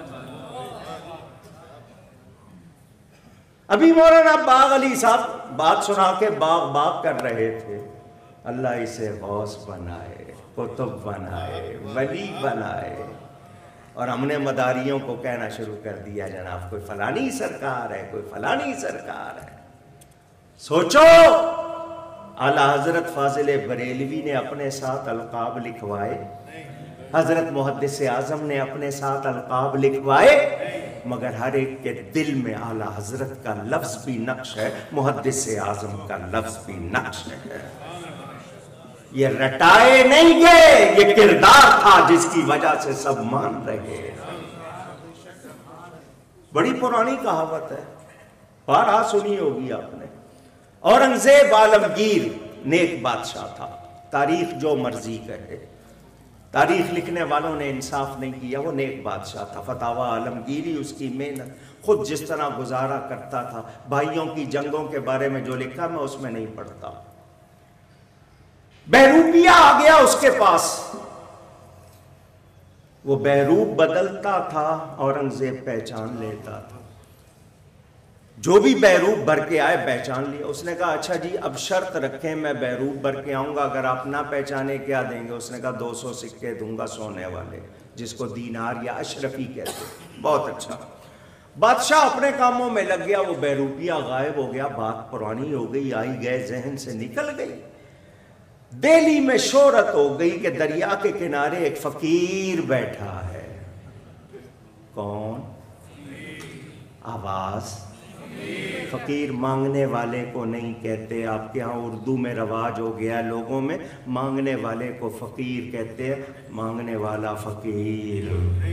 ابھی مولانا باغ علی صاحب بات سنا کے باغ باغ کر رہے تھے. اللہ اسے غوث بنائے، قطب بنائے، ولی بنائے. اور ہم نے مداریوں کو کہنا شروع کر دیا جناب کوئی فلانی سرکار ہے، کوئی فلانی سرکار ہے. سوچو، اعلیٰ حضرت فاضل بریلوی نے اپنے ساتھ القاب لکھوائے، حضرت محدث اعظم نے اپنے ساتھ القاب لکھوائے، مگر ہر ایک کے دل میں اعلیٰ حضرت کا لفظ بھی نقش ہے، محدث اعظم کا لفظ بھی نقش ہے. یہ رٹائے نہیں گئے، یہ کردار تھا جس کی وجہ سے سب مان رہے. بڑی پرانی کہاوت ہے، بارہا سنی ہوگی آپ نے. اورنگزیب عالمگیر نیک بادشاہ تھا، تاریخ جو مرضی کہے، تاریخ لکھنے والوں نے انصاف نہیں کیا. وہ نیک بادشاہ تھا. فتاوی عالمگیری اس کی محنت، خود جس طرح گزارا کرتا تھا. بھائیوں کی جنگوں کے بارے میں جو لکھا میں اس میں نہیں پڑھتا. بہروپیہ آ گیا اس کے پاس، وہ بہروپ بدلتا تھا، اورنگزیب پہچان لیتا تھا. جو بھی بہروپ بھر کے آئے پہچان لیا. اس نے کہا اچھا جی اب شرط رکھیں، میں بہروپ بھر کے آؤں گا، اگر آپ نہ پہچانے کیا دیں گے؟ اس نے کہا دو سو سکے دوں گا سونے والے، جس کو دینار یا اشرفی کہتے. بہت اچھا. بادشاہ اپنے کاموں میں لگ گیا، وہ بہروپیہ غائب ہو گیا. بات پرانی ہو گئی، آئی گئے ذہن سے نکل گئی. دہلی میں شہرت ہو گئی کہ دریا کے کنارے ایک فقیر بیٹھا ہے. کون؟ آواز. فقیر مانگنے والے کو نہیں کہتے. آپ کے ہاں اردو میں رواج ہو گیا لوگوں میں، مانگنے والے کو فقیر کہتے ہیں. مانگنے والا فقیر،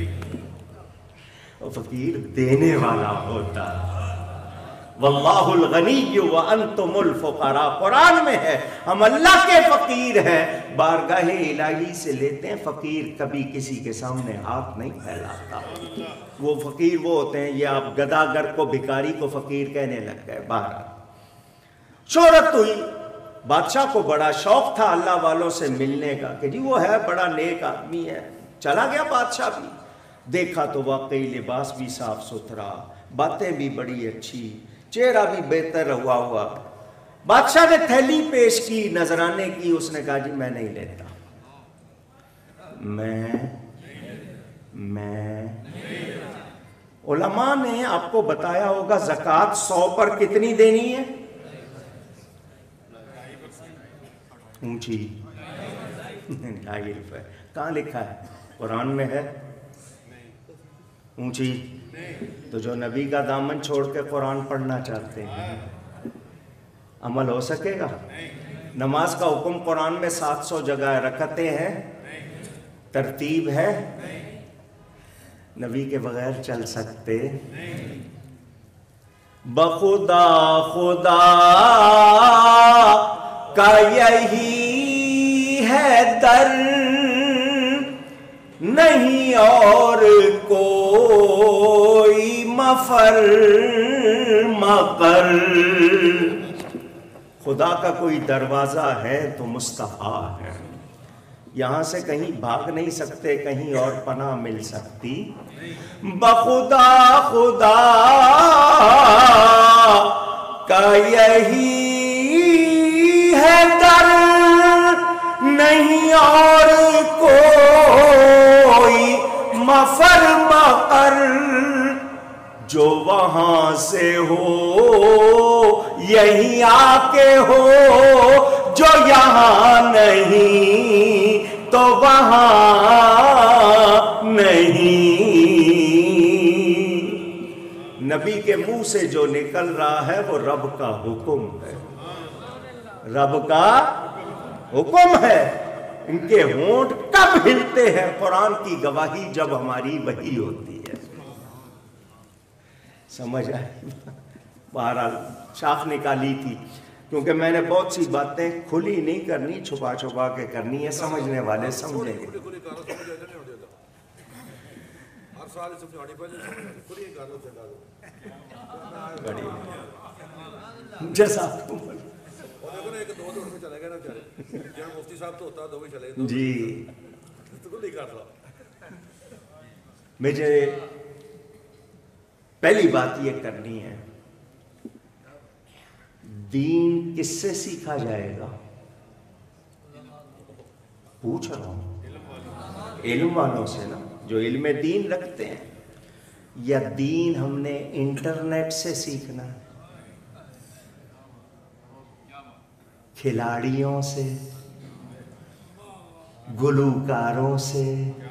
فقیر دینے والا ہوتا. واللہ الغنی وانتم الفقراء. قرآن میں ہے ہم اللہ کے فقیر ہیں، بارگاہ الہی سے لیتے ہیں. فقیر کبھی کسی کے سامنے ہاتھ نہیں پھیلاتا. وہ فقیر وہ ہوتے ہیں، یہ آپ گداگر کو، بھکاری کو فقیر کہنے لگ گئے. بارہ شہرت ہوئی. بادشاہ کو بڑا شوق تھا اللہ والوں سے ملنے کا کہ جی وہ ہے بڑا نیک آدمی ہے. چلا گیا بادشاہ بھی، دیکھا تو واقعی لباس بھی صاف ستھرا، باتیں بھی بڑی اچھی، چہرہ بھی بہتر ہوا ہوا. بادشاہ نے تھیلی پیش کی، نذرانے کی. اس نے کہا جی میں نہیں لیتا. میں میں علماء نے آپ کو بتایا ہوگا زکوٰۃ سو پر کتنی دینی ہے؟ اونچی ڈھائی روپے. کہاں لکھا ہے؟ قرآن میں ہے؟ اونچی. تو جو نبی کا دامن چھوڑ کے قرآن پڑھنا چاہتے ہیں، عمل ہو سکے گا؟ نماز کا حکم قرآن میں سات سو جگہ ہے، رکعتیں ہیں، ترتیب ہے، نبی کے بغیر چل سکتے؟ بخدا خدا کا یہی ہے در، نہیں اور کوئی مفر مقر۔ خدا کا کوئی دروازہ ہے تو مصطفیٰ ہے، یہاں سے کہیں بھاگ نہیں سکتے، کہیں اور پناہ مل سکتی۔ بخدا خدا کا یہی ہے در، نہیں اور کوئی مفر مقر۔ جو وہاں سے ہو یہیں آ کے ہو، جو یہاں نہیں تو وہاں نہیں۔ نبی کے منہ سے جو نکل رہا ہے وہ رب کا حکم ہے، رب کا حکم ہے۔ ان کے ہونٹ کب ہلتے ہیں؟ قرآن کی گواہی جب ہماری وحی ہوتی ہے۔ سمجھ آئی؟ بہرحال شاخ نکالی تھی، کیونکہ میں نے بہت سی باتیں کھلی نہیں کرنی، چھپا چھپا کے کرنی ہے، سمجھنے والے سمجھیں گے۔ جی مجھے پہلی بات یہ کرنی ہے، دین کس سے سیکھا جائے گا؟ پوچھ رہا ہوں علم والوں سے نا، جو علم دین رکھتے ہیں، یا دین ہم نے انٹرنیٹ سے سیکھنا ہے، کھلاڑیوں سے، گلوکاروں سے؟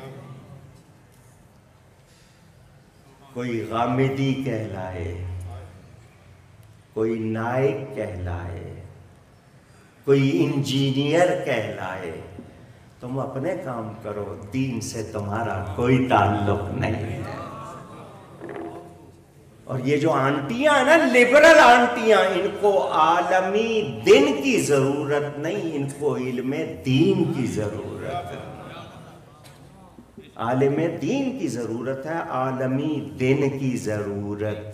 کوئی غامدی کہلائے، کوئی نائک کہلائے، کوئی انجینئر کہلائے، تم اپنے کام کرو، دین سے تمہارا کوئی تعلق نہیں ہے۔ اور یہ جو آنٹیاں ہیں نا، لبرل آنٹیاں، ان کو عالمی دن کی ضرورت نہیں، ان کو علم دین کی ضرورت ہے، عالم دین کی ضرورت ہے، عالمی دن کی ضرورت۔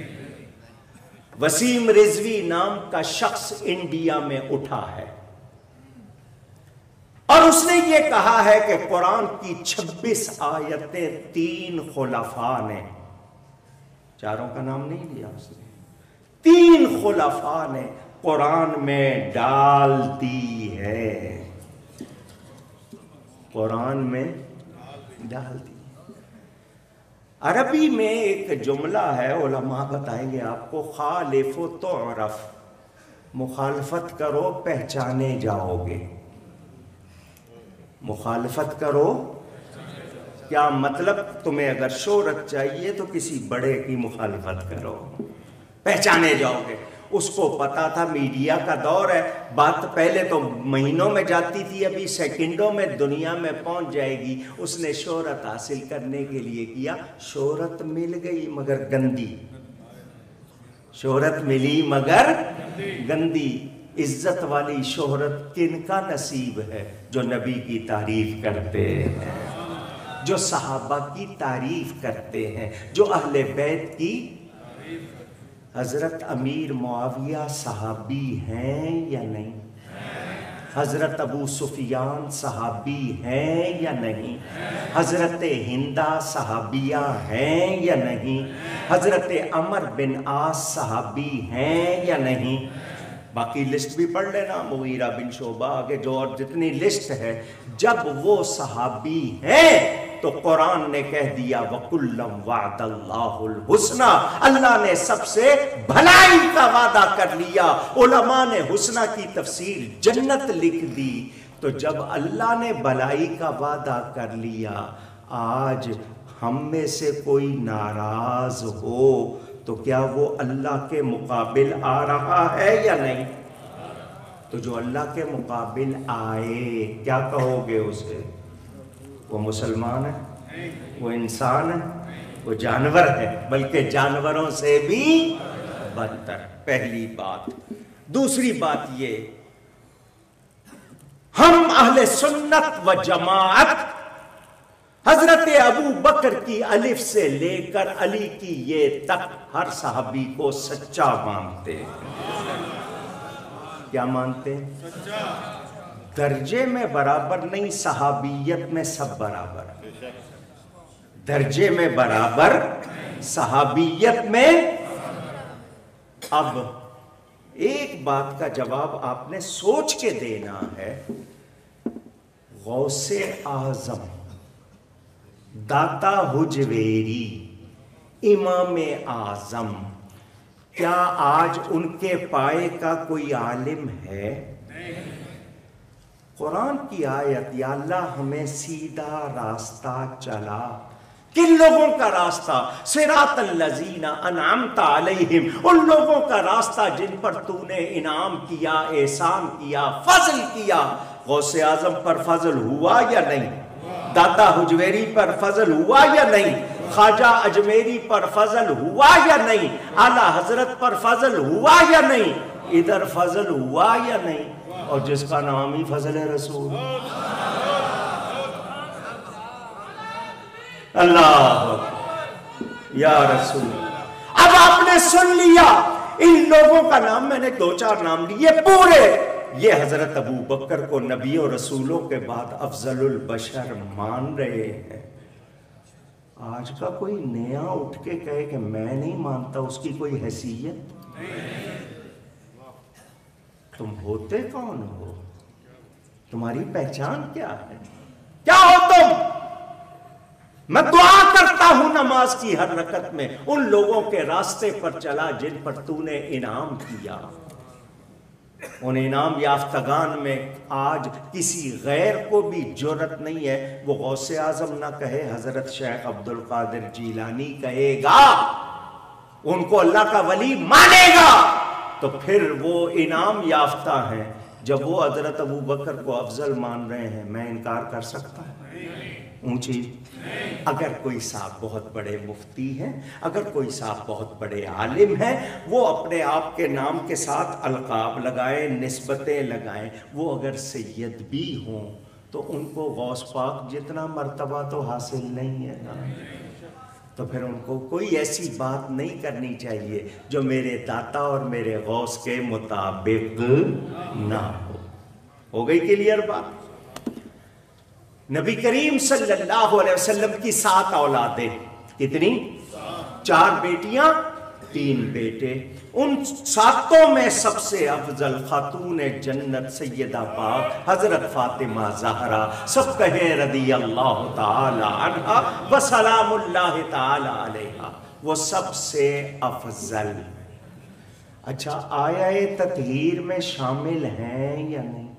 وسیم رضوی نام کا شخص انڈیا میں اٹھا ہے اور اس نے یہ کہا ہے کہ قرآن کی چھبیس آیتیں تین خلفاء نے، چاروں کا نام نہیں لیا اس نے، تین خلفاء نے قرآن میں ڈال دی ہے، قرآن میں ڈال دی۔ عربی میں ایک جملہ ہے، علماء بتائیں گے آپ کو، خالف و تعرف، مخالفت کرو پہچانے جاؤ گے۔ مخالفت کرو کیا مطلب؟ تمہیں اگر شہرت چاہیے تو کسی بڑے کی مخالفت کرو، پہچانے جاؤ گے۔ اس کو پتا تھا میڈیا کا دور ہے، بات پہلے تو مہینوں میں جاتی تھی، ابھی سیکنڈوں میں دنیا میں پہنچ جائے گی۔ اس نے شہرت حاصل کرنے کے لیے کیا، شہرت مل گئی مگر گندی، شہرت ملی مگر گندی۔ عزت والی شہرت کن کا نصیب ہے؟ جو نبی کی تعریف کرتے ہیں، جو صحابہ کی تعریف کرتے ہیں، جو اہل بیت کی۔ حضرت امیر معاویہ صحابی ہیں یا نہیں؟ حضرت ابو سفیان صحابی ہیں یا نہیں؟ حضرت ہندہ صحابیہ ہیں یا نہیں؟ حضرت عمر بن عاص صحابی ہیں یا نہیں؟ باقی لسٹ بھی پڑھ لینا، مغیرہ بن شعبہ، آگے جو اور جتنی لسٹ ہے۔ جب وہ صحابی ہیں تو قرآن نے کہہ دیا وَكُلًّا وَعْدَ اللَّهُ الْحُسْنَى، اللہ نے سب سے بھلائی کا وعدہ کر لیا۔ علماء نے حسنہ کی تفسیر جنت لکھ دی۔ تو جب اللہ نے بھلائی کا وعدہ کر لیا، آج ہم میں سے کوئی ناراض ہو تو کیا وہ اللہ کے مقابل آ رہا ہے یا نہیں؟ تو جو اللہ کے مقابل آئے کیا کہو گے اسے؟ وہ مسلمان ہے، وہ انسان ہے، وہ جانور ہے، بلکہ جانوروں سے بھی بدتر۔ پہلی بات۔ دوسری بات یہ، ہم اہل سنت و جماعت حضرت ابو بکر کی الف سے لے کر علی کی یہ تک ہر صحابی کو سچا مانتے ہیں۔ کیا مانتے ہیں؟ درجے میں برابر نہیں، صحابیت میں سب برابر ہے۔ درجے میں برابر، صحابیت میں۔ اب ایک بات کا جواب آپ نے سوچ کے دینا ہے۔ غوث اعظم، داتا حجویری، امام اعظم، کیا آج ان کے پائے کا کوئی عالم ہے؟ قرآن کی آیت، یا اللہ ہمیں سیدھا راستہ چلا۔ کن لوگوں کا راستہ؟ صراط الذین انعمت علیہم، ان لوگوں کا راستہ جن پر تو نے انعام کیا، احسان کیا، فضل کیا۔ غوث اعظم پر فضل ہوا یا نہیں؟ داتا حجویری پر فضل ہوا یا نہیں؟ خواجہ اجمیری پر فضل ہوا یا نہیں؟ اعلیٰ حضرت پر فضل ہوا یا نہیں؟ ادھر فضل ہوا یا نہیں؟ اور جس کا نام ہی فضل رسول، اللہ یا رسول۔ اب آپ نے سن لیا، ان لوگوں کا نام میں نے دو چار نام لیے پورے، یہ حضرت ابو بکر کو نبی و رسولوں کے بعد افضل البشر مان رہے ہیں۔ آج کا کوئی نیا اٹھ کے کہے کہ میں نہیں مانتا، اس کی کوئی حیثیت؟ تم ہوتے کون ہو؟ تمہاری پہچان کیا ہے؟ کیا ہو تم؟ میں دعا کرتا ہوں نماز کی ہر رکعت میں ان لوگوں کے راستے پر چلا جن پر تو نے انعام کیا۔ ان انعام یافتگان میں آج کسی غیر کو بھی جرأت نہیں ہے وہ غوث اعظم نہ کہے، حضرت شیخ عبد القادر جیلانی کہے گا، ان کو اللہ کا ولی مانے گا، تو پھر وہ انعام یافتہ ہیں۔ جب وہ حضرت ابو بکر کو افضل مان رہے ہیں، میں انکار کر سکتا ہوں؟ اونچی۔ اگر کوئی صاحب بہت بڑے مفتی ہیں، اگر کوئی صاحب بہت بڑے عالم ہیں، وہ اپنے آپ کے نام کے ساتھ القاب لگائیں، نسبتیں لگائیں، وہ اگر سید بھی ہوں تو ان کو غوث پاک جتنا مرتبہ تو حاصل نہیں ہے نا، تو پھر ان کو کوئی ایسی بات نہیں کرنی چاہیے جو میرے داتا اور میرے غوث کے مطابق نہ ہو۔ ہو گئی کلیئر بات؟ نبی کریم صلی اللہ علیہ وسلم کی سات اولادیں، کتنی؟ چار بیٹیاں، تین بیٹے۔ ان ساتوں میں سب سے افضل خاتون جنت سیدہ پاک حضرت فاطمہ زہرا، سب کہیں رضی اللہ تعالی عنہا و سلام اللہ تعالی علیہا، وہ سب سے افضل۔ اچھا، آیہ تطہیر میں شامل ہیں یا نہیں؟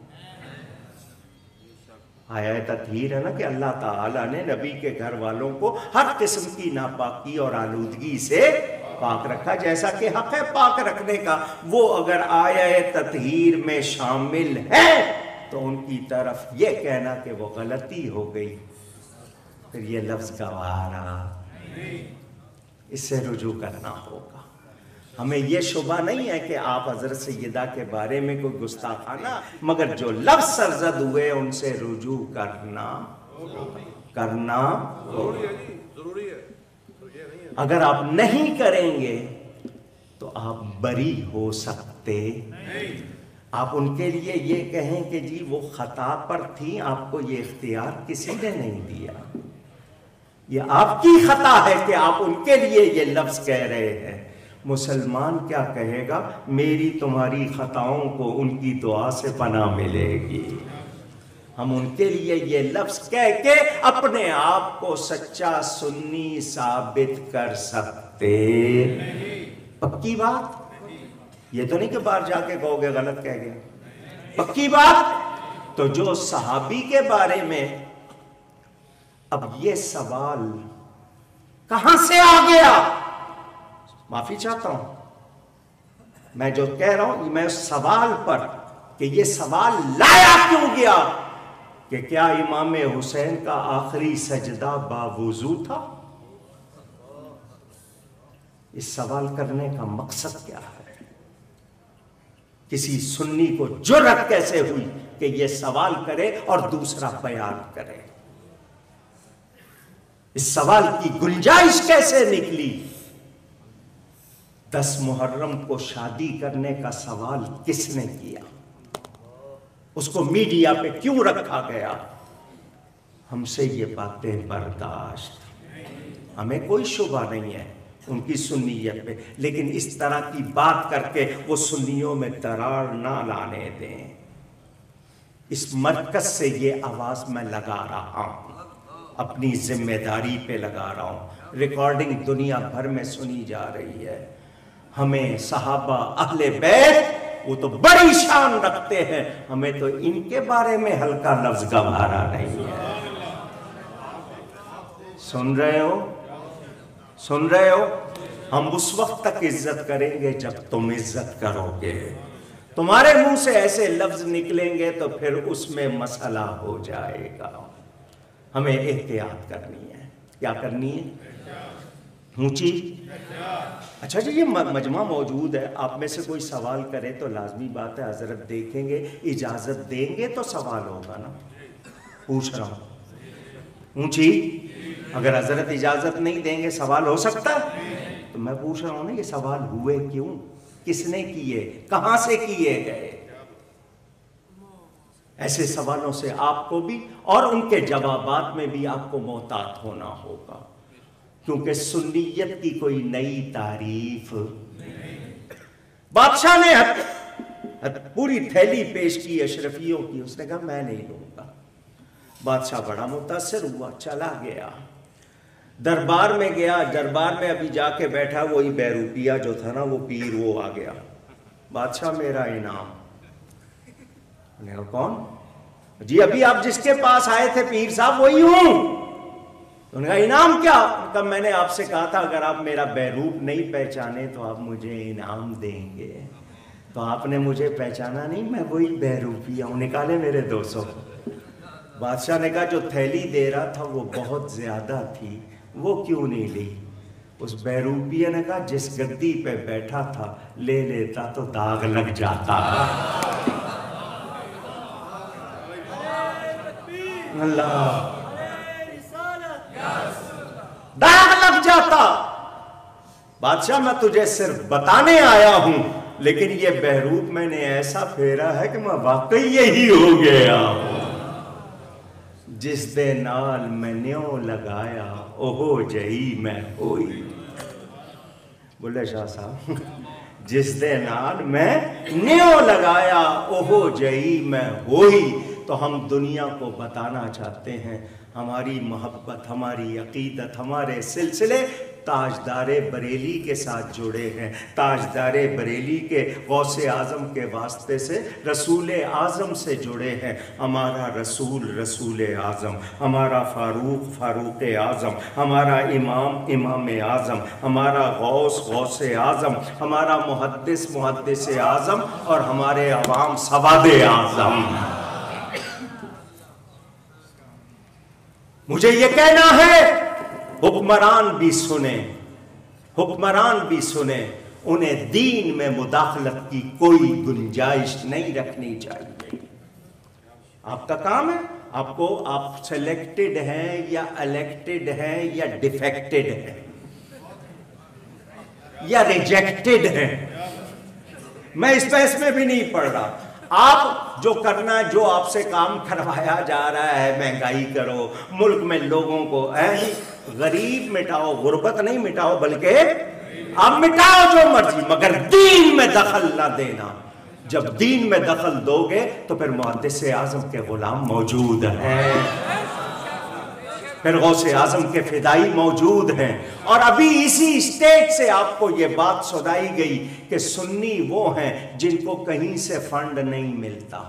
آیہ تطہیر ہے نا کہ اللہ تعالیٰ نے نبی کے گھر والوں کو ہر قسم کی ناپاکی اور آلودگی سے پاک رکھا، جیسا کہ حق ہے پاک رکھنے کا۔ وہ اگر آیہ تطہیر میں شامل ہے تو ان کی طرف یہ کہنا کہ وہ غلطی ہو گئی، پھر یہ لفظ گوارا، اس سے رجوع کرنا ہوگا۔ ہمیں یہ شبہ نہیں ہے کہ آپ حضرت سیدہ کے بارے میں کوئی گستاخانہ، مگر جو لفظ سرزد ہوئے ان سے رجوع کرنا کرنا ضروری ہے۔ اگر آپ نہیں کریں گے تو آپ بری ہو سکتے۔ آپ ان کے لیے یہ کہیں کہ جی وہ خطا پر تھی، آپ کو یہ اختیار کسی نے نہیں دیا، یہ آپ کی خطا ہے کہ آپ ان کے لیے یہ لفظ کہہ رہے ہیں۔ مسلمان کیا کہے گا؟ میری تمہاری خطاؤں کو ان کی دعا سے پناہ ملے گی۔ ہم ان کے لیے یہ لفظ کہہ کے اپنے آپ کو سچا سنی ثابت کر سکتے۔ پکی بات؟ یہ تو نہیں کہ باہر جا کے کہو گے غلط کہہ گئے، پکی بات؟ تو جو صحابی کے بارے میں اب یہ سوال کہاں سے آ گیا؟ معافی چاہتا ہوں، میں جو کہہ رہا ہوں میں اس سوال پر کہ یہ سوال لایا کیوں گیا کہ کیا امام حسین کا آخری سجدہ باوضو تھا؟ اس سوال کرنے کا مقصد کیا ہے؟ کسی سنی کو جرأت کیسے ہوئی کہ یہ سوال کرے اور دوسرا بیان کرے؟ اس سوال کی گنجائش کیسے نکلی؟ دس محرم کو شادی کرنے کا سوال کس نے کیا؟ اس کو میڈیا پہ کیوں رکھا گیا؟ ہم سے یہ باتیں برداشت، ہمیں کوئی شبہ نہیں ہے ان کی سنیت پہ، لیکن اس طرح کی بات کر کے وہ سنیوں میں درار نہ لانے دیں۔ اس مرکز سے یہ آواز میں لگا رہا ہوں، اپنی ذمہ داری پہ لگا رہا ہوں۔ ریکارڈنگ دنیا بھر میں سنی جا رہی ہے۔ ہمیں صحابہ اہل بیت وہ تو بڑی شان رکھتے ہیں، ہمیں تو ان کے بارے میں ہلکا لفظ گوارا نہیں ہے۔ سن رہے ہو سن رہے ہو ہم اس وقت تک عزت کریں گے جب تم عزت کرو گے۔ تمہارے منہ سے ایسے لفظ نکلیں گے تو پھر اس میں مسئلہ ہو جائے گا۔ ہمیں احتیاط کرنی ہے۔ کیا کرنی ہے؟ اونچی۔ اچھا جی، یہ مجمع موجود ہے، آپ میں سے کوئی سوال کرے تو لازمی بات ہے حضرت دیکھیں گے، اجازت دیں گے تو سوال ہوگا نا۔ پوچھ رہا ہوں اونچی۔ اگر حضرت اجازت نہیں دیں گے سوال ہو سکتا؟ تو میں پوچھ رہا ہوں نا، یہ سوال ہوئے کیوں؟ کس نے کیے؟ کہاں سے کیے گئے؟ ایسے سوالوں سے آپ کو بھی اور ان کے جوابات میں بھی آپ کو محتاط ہونا ہوگا، کیونکہ سنیت کی کوئی نئی تعریف۔ بادشاہ نے پوری تھیلی پیش کی اشرفیوں کی، اس نے کہا میں نہیں لوں گا۔ بادشاہ بڑا متاثر ہوا، چلا گیا دربار میں گیا۔ دربار میں ابھی جا کے بیٹھا، وہی بیروپیہ جو تھا نا وہ پیر، وہ آ گیا۔ بادشاہ میرا انعام۔ نے کہا کون؟ جی ابھی آپ جس کے پاس آئے تھے پیر صاحب وہی ہوں۔ انہوں نے کہا انعام کیا؟ کہا میں نے آپ سے کہا تھا اگر آپ میرا بیروپ نہیں پہچانے تو آپ مجھے انعام دیں گے، تو آپ نے مجھے پہچانا نہیں، میں وہی بیروپیہ ہوں، نکالے میرے دو سو۔ بادشاہ نے کہا جو تھیلی دے رہا تھا وہ بہت زیادہ تھی، وہ کیوں نہیں لی؟ اس بیروپیہ نے کہا جس گدی پہ بیٹھا تھا لے لیتا تو داغ لگ جاتا۔ اللہ، داغ لگ جاتا۔ بادشاہ میں تجھے صرف بتانے آیا ہوں، لیکن یہ بہروپ میں نے ایسا پھیرا ہے کہ میں واقعی یہی ہو گیا ہوں۔ جس دے نال میں نیو لگایا اوہو جہی میں ہوئی۔ بولے شاہ صاحب، جس دے نال میں نیو لگایا اوہو جہی میں ہوئی۔ تو ہم دنیا کو بتانا چاہتے ہیں ہماری محبت، ہماری عقیدت، ہمارے سلسلے تاجدار بریلی کے ساتھ جڑے ہیں۔ تاجدار بریلی کے غوث اعظم کے واسطے سے رسول اعظم سے جڑے ہیں۔ ہمارا رسول رسول اعظم، ہمارا فاروق فاروق اعظم، ہمارا امام امام اعظم، ہمارا غوث غوث اعظم، ہمارا محدث محدث اعظم، اور ہمارے عوام سواد اعظم۔ مجھے یہ کہنا ہے حکمران بھی سنیں، حکمران بھی سنیں، انہیں دین میں مداخلت کی کوئی گنجائش نہیں رکھنی چاہیے۔ آپ کا کام ہے، آپ کو آپ سلیکٹڈ ہیں یا الیکٹڈ ہیں یا ڈیفیکٹڈ ہیں یا ریجیکٹڈ ہیں، میں اس بحث میں بھی نہیں پڑھ رہا۔ آپ جو کرنا ہے، جو آپ سے کام کروایا جا رہا ہے، مہنگائی کرو، ملک میں لوگوں کو غریب مٹاؤ، غربت نہیں مٹاؤ، بلکہ آپ مٹاؤ جو مرضی، مگر دین میں دخل نہ دینا۔ جب دین میں دخل دو گے تو پھر محدث اعظم کے غلام موجود ہیں، پھر غوث اعظم کے فدائی موجود ہیں۔ اور ابھی اسی اسٹیج سے آپ کو یہ بات سنائی گئی کہ سنی وہ ہیں جن کو کہیں سے فنڈ نہیں ملتا،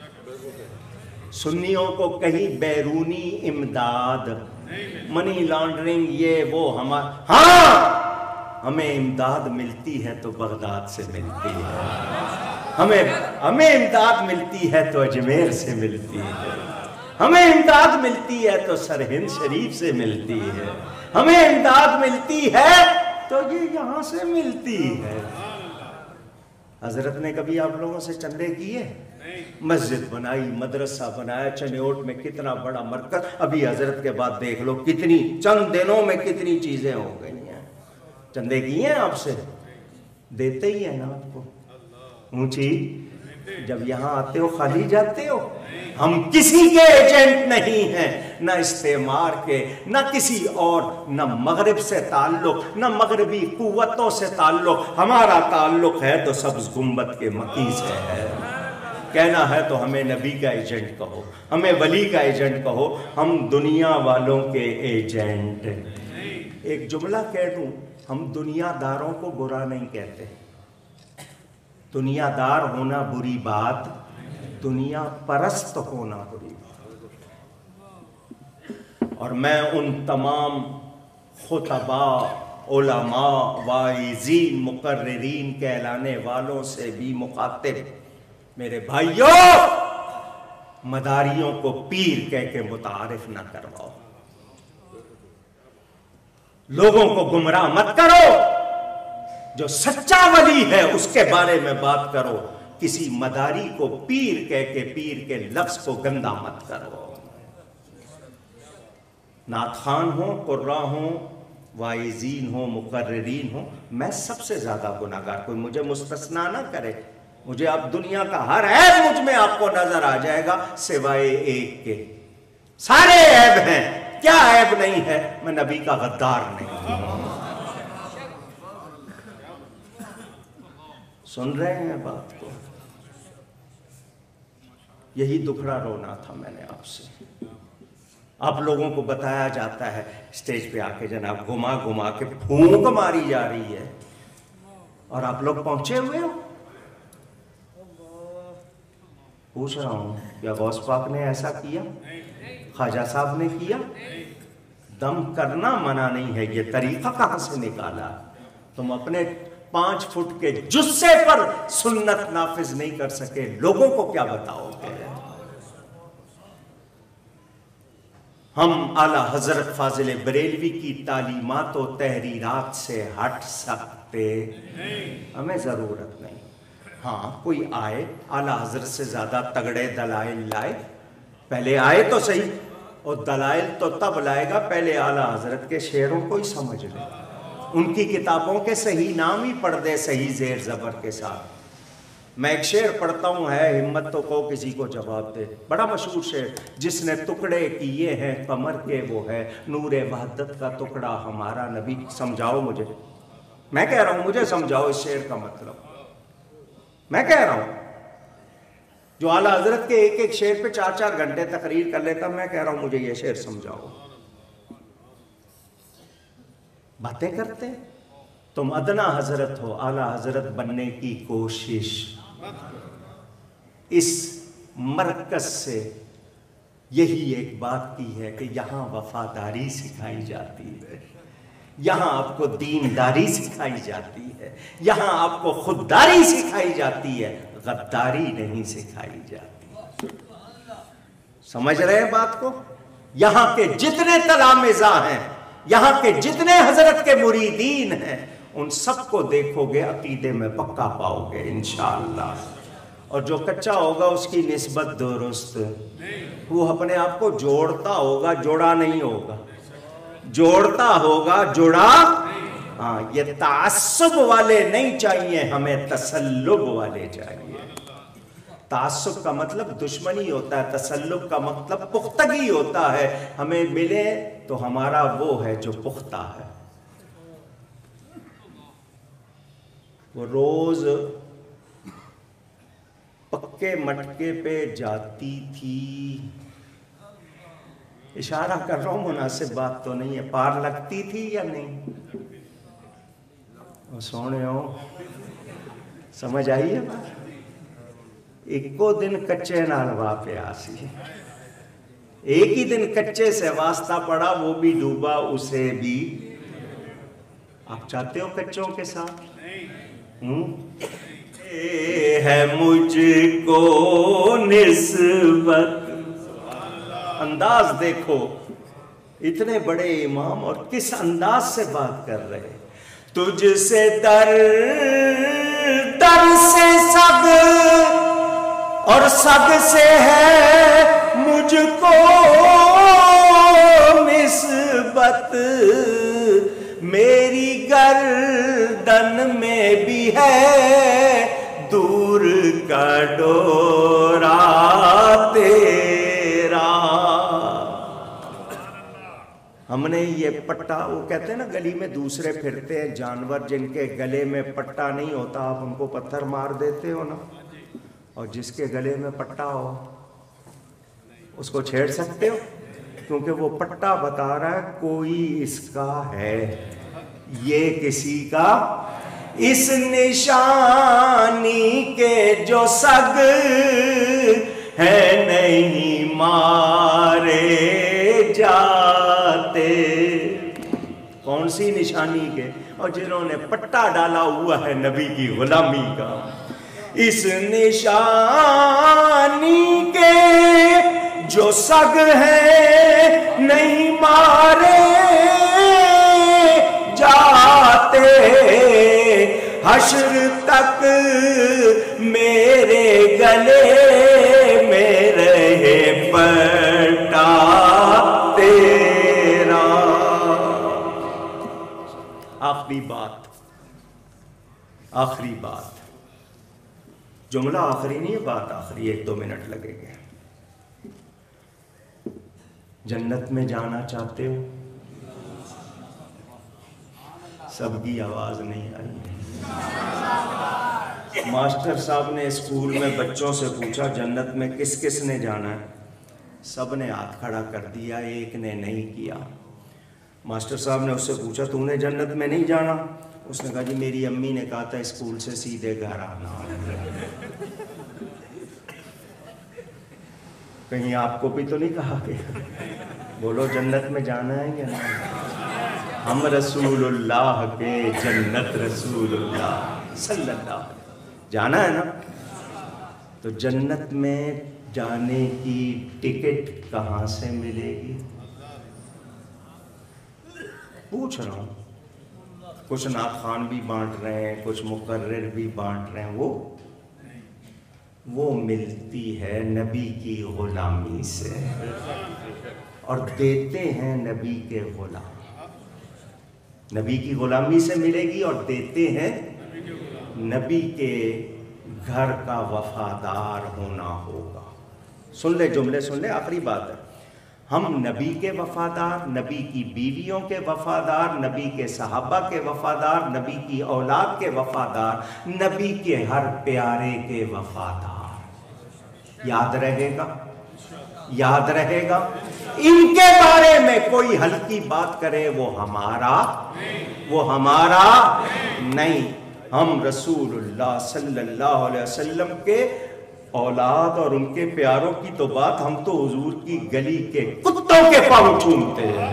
سنیوں کو کہیں بیرونی امداد، منی لانڈرنگ، یہ وہ، ہمارا ہاں ہمیں امداد ملتی ہے تو بغداد سے ملتی ہے، ہمیں ہمیں امداد ملتی ہے تو اجمیر سے ملتی ہے، ہمیں امداد ملتی ہے تو سرہند شریف سے ملتی ہے، ہمیں امداد ملتی ہے تو یہ یہاں سے ملتی ہے۔ حضرت نے کبھی آپ لوگوں سے چندے کیے؟ مسجد بنائی، مدرسہ بنایا، چنیوٹ میں کتنا بڑا مرکز، ابھی حضرت کے بعد دیکھ لو کتنی چند دنوں میں کتنی چیزیں ہو گئی ہیں۔ چندے کیے ہیں آپ سے؟ دیتے ہی ہیں نا آپ کو۔ اونچی جب یہاں آتے ہو خالی جاتے ہو؟ ہم کسی کے ایجنٹ نہیں ہیں، نہ استعمار کے، نہ کسی اور، نہ مغرب سے تعلق، نہ مغربی قوتوں سے تعلق، ہمارا تعلق ہے تو سبز گنبد کے مکی سے ہے۔ کہنا ہے تو ہمیں نبی کا ایجنٹ کہو، ہمیں ولی کا ایجنٹ کہو، ہم دنیا والوں کے ایجنٹ۔ ایک جملہ کہہ دوں، ہم دنیا داروں کو برا نہیں کہتے، دنیا دار ہونا بری بات، دنیا پرست ہونا بری بات۔ اور میں ان تمام خطباء، علماء، واعظین، مقررین کہلانے والوں سے بھی مخاطب، میرے بھائیوں مداریوں کو پیر کہہ کے متعارف نہ کرواؤ، لوگوں کو گمراہ مت کرو، جو سچا ولی ہے اس کے بارے میں بات کرو، کسی مداری کو پیر کہہ کے پیر کے لفظ کو گندا مت کرو۔ نعت خوان ہوں، قراء ہوں، واعظین ہوں، مقررین ہوں، میں سب سے زیادہ گناہگار، کوئی مجھے مستثنا نہ کرے، مجھے اب دنیا کا ہر عیب مجھ میں آپ کو نظر آ جائے گا سوائے ایک کے، سارے عیب ہیں، کیا عیب نہیں ہے؟ میں نبی کا غدار نہیں ہوں۔ سن رہے ہیں بات کو؟ یہی دکھڑا رونا تھا میں نے آپ سے۔ آپ لوگوں کو بتایا جاتا ہے اسٹیج پہ آ کے جناب گھما گھما کے پھونک ماری جا رہی ہے، اور آپ لوگ پہنچے ہوئے ہو۔ پوچھ رہا ہوں کیا غوث پاک نے ایسا کیا؟ خواجہ صاحب نے کیا؟ دم کرنا منع نہیں ہے، یہ طریقہ کہاں سے نکالا؟ تم اپنے پانچ فٹ کے جثے پر سنت نافذ نہیں کر سکے، لوگوں کو کیا بتاؤ گے؟ ہم اعلیٰ حضرت فاضل بریلوی کی تعلیمات و تحریرات سے ہٹ سکتے؟ ہمیں ضرورت نہیں۔ ہاں کوئی آئے اعلیٰ حضرت سے زیادہ تگڑے دلائل لائے، پہلے آئے تو صحیح، اور دلائل تو تب لائے گا پہلے اعلیٰ حضرت کے شعروں کو ہی سمجھ لے، ان کی کتابوں کے صحیح نام ہی پڑھ دے صحیح زیر زبر کے ساتھ۔ میں ایک شعر پڑھتا ہوں، ہے ہمت تو کو کسی کو جواب دے، بڑا مشہور شعر، جس نے ٹکڑے کیے ہیں کمر کے وہ ہے نور وحدت کا ٹکڑا ہمارا نبی۔ سمجھاؤ مجھے، میں کہہ رہا ہوں مجھے سمجھاؤ اس شعر کا مطلب، میں کہہ رہا ہوں جو اعلیٰ حضرت کے ایک ایک شعر پہ چار چار گھنٹے تقریر کر لیتا، میں کہہ رہا ہوں مجھے یہ شعر سمجھاؤ۔ باتیں کرتے تم ادنا حضرت ہو، اعلیٰ حضرت بننے کی کوشش، اس مرکز سے یہی ایک بات کی ہے کہ یہاں وفاداری سکھائی جاتی ہے، یہاں آپ کو دینداری سکھائی جاتی ہے، یہاں آپ کو خودداری سکھائی جاتی ہے، غداری نہیں سکھائی جاتی۔ سمجھ رہے ہیں بات کو؟ یہاں کے جتنے تلامذہ ہیں، یہاں کے جتنے حضرت کے مریدین ہیں، ان سب کو دیکھو گے عقیدے میں پکا پاؤ گے انشاءاللہ، اور جو کچا ہوگا اس کی نسبت درست، وہ اپنے آپ کو جوڑتا ہوگا، جوڑا نہیں ہوگا، جوڑتا ہوگا، جڑا۔ ہاں، یہ تعصب والے نہیں چاہیے ہمیں، تسلب والے چاہیے۔ تعصب کا مطلب دشمنی ہوتا ہے، تسلب کا مطلب پختگی ہوتا ہے، ہمیں ملے تو ہمارا وہ ہے جو پختہ ہے۔ وہ روز پکے مٹکے پہ جاتی تھی، اشارہ کر رہا ہوں مناسب بات تو نہیں ہے، پار لگتی تھی یا نہیں؟ وہ سونے ہو سمجھ آئی ہے بات؟ ایکو دن کچے نالوا پہ آسی، ایک ہی دن کچے سے واسطہ پڑا، وہ بھی ڈوبا اسے بھی۔ آپ چاہتے ہو کچوں کے ساتھ؟ ہے مجھ کو نسبت. انداز دیکھو، اتنے بڑے امام اور کس انداز سے بات کر رہے. تجھ سے در در سے سگ اور سگ سے ہے مجھ کو نسبت. میری گردن میں بھی ہے دور کا ڈورا تیرا. ہم نے یہ پٹا، وہ کہتے ہیں نا گلی میں دوسرے پھرتے ہیں جانور جن کے گلے میں پٹا نہیں ہوتا، آپ ان کو پتھر مار دیتے ہو نا، اور جس کے گلے میں پٹا ہو اس کو چھیڑ سکتے ہو، کیونکہ وہ پٹا بتا رہا ہے کوئی اس کا ہے، یہ کسی کا. اس نشانی کے جو سگ ہے نہیں مارے جاتے. کون سی نشانی کے؟ اور جنہوں نے پٹا ڈالا ہوا ہے نبی کی غلامی کا. اس نشانی کے جو سگ ہے نہیں مارے جاتے. حشر تک میرے گلے میں رہے پٹا تیرا. آخری بات، آخری بات، جملہ آخری نہیں ہے، بات آخری، ایک دو منٹ لگے گے. جنت میں جانا چاہتے ہو؟ سب کی آواز نہیں آئی. ماسٹر صاحب نے اسکول میں بچوں سے پوچھا جنت میں کس کس نے جانا ہے؟ سب نے ہاتھ کھڑا کر دیا، ایک نے نہیں کیا. ماسٹر صاحب نے اس سے پوچھا تو نے جنت میں نہیں جانا؟ اس نے کہا جی میری امی نے کہا تھا اسکول سے سیدھے گھر آنا. کہیں آپ کو بھی تو نہیں کہا گیا؟ بولو جنت میں جانا ہے یا نہیں؟ ہم رسول اللہ کے جنت رسول اللہ صلی اللہ علیہ وسلم جانا ہے نا. تو جنت میں جانے کی ٹکٹ کہاں سے ملے گی؟ پوچھ رہا ہوں. کچھ نعت خوان بھی بانٹ رہے ہیں، کچھ مقرر بھی بانٹ رہے ہیں. وہ وہ ملتی ہے نبی کی غلامی سے، اور دیتے ہیں نبی کے غلام. نبی کی غلامی سے ملے گی اور دیتے ہیں نبی کے گھر کا وفادار ہونا ہوگا. سن لے جملے، سن لے، آخری بات ہے. ہم نبی کے وفادار، نبی کی بیویوں کے وفادار، نبی کے صحابہ کے وفادار، نبی کی اولاد کے وفادار، نبی کے ہر پیارے کے وفادار. یاد رہے گا؟ یاد رہے گا؟ ان کے بارے میں کوئی ہلکی بات کرے وہ ہمارا وہ ہمارا نہیں. ہم رسول اللہ صلی اللہ علیہ وسلم کے اولاد اور ان کے پیاروں کی تو بات، ہم تو حضور کی گلی کے کتوں کے پاؤں چومتے ہیں.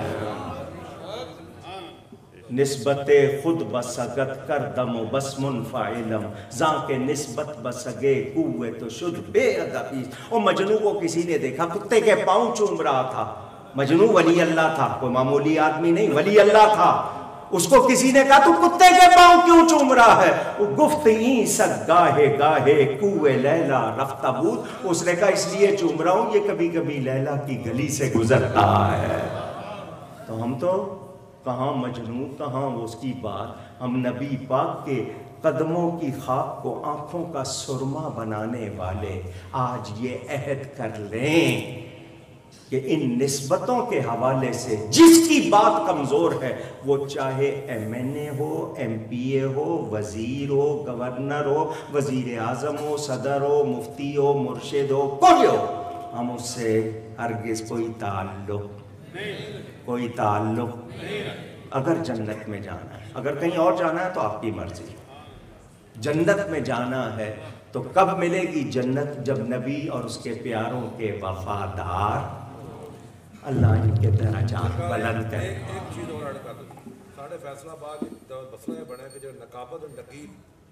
نسبت خود بسگت کر دم و بس منفعلم زاں کے نسبت بسگے کوئے تو شد بے ادبی. اور مجنو کو کسی نے دیکھا کتے کے پاؤں چوم رہا تھا. مجنو ولی اللہ تھا، کوئی معمولی آدمی نہیں، ولی اللہ تھا. اس کو کسی نے کہا تو کتے کے پاؤں کیوں چوم رہا ہے؟ وہ گفت این سگ گاہے گاہے کوئے لیلا رفتہ بود. اس نے کہا اس لیے چوم رہا ہوں، یہ کبھی کبھی لیلا کی گلی سے گزرتا ہے. تو ہم تو کہاں مجنو، کہاں اس کی بات. ہم نبی پاک کے قدموں کی خاک کو آنکھوں کا سرما بنانے والے آج یہ عہد کر لیں کہ ان نسبتوں کے حوالے سے جس کی بات کمزور ہے وہ چاہے ایم این اے ہو، ایم پی اے ہو، وزیر ہو، گورنر ہو، وزیر اعظم ہو، صدر ہو، مفتی ہو، مرشد ہو، کوئی ہو، ہم اس سے ہرگز کوئی تعلق کوئی تعلق اگر جنت میں جانا ہے. اگر کہیں اور جانا ہے تو آپ کی مرضی. جنت میں جانا ہے تو کب ملے گی جنت؟ جب نبی اور اس کے پیاروں کے وفادار. اللہ ان کے درجات بلند کرے. ایک چیز اور ایڈ کر دوں. ساڑھے فیصلہ آباد مسئلہ یہ بنا کہ جو نقابت اور نقیب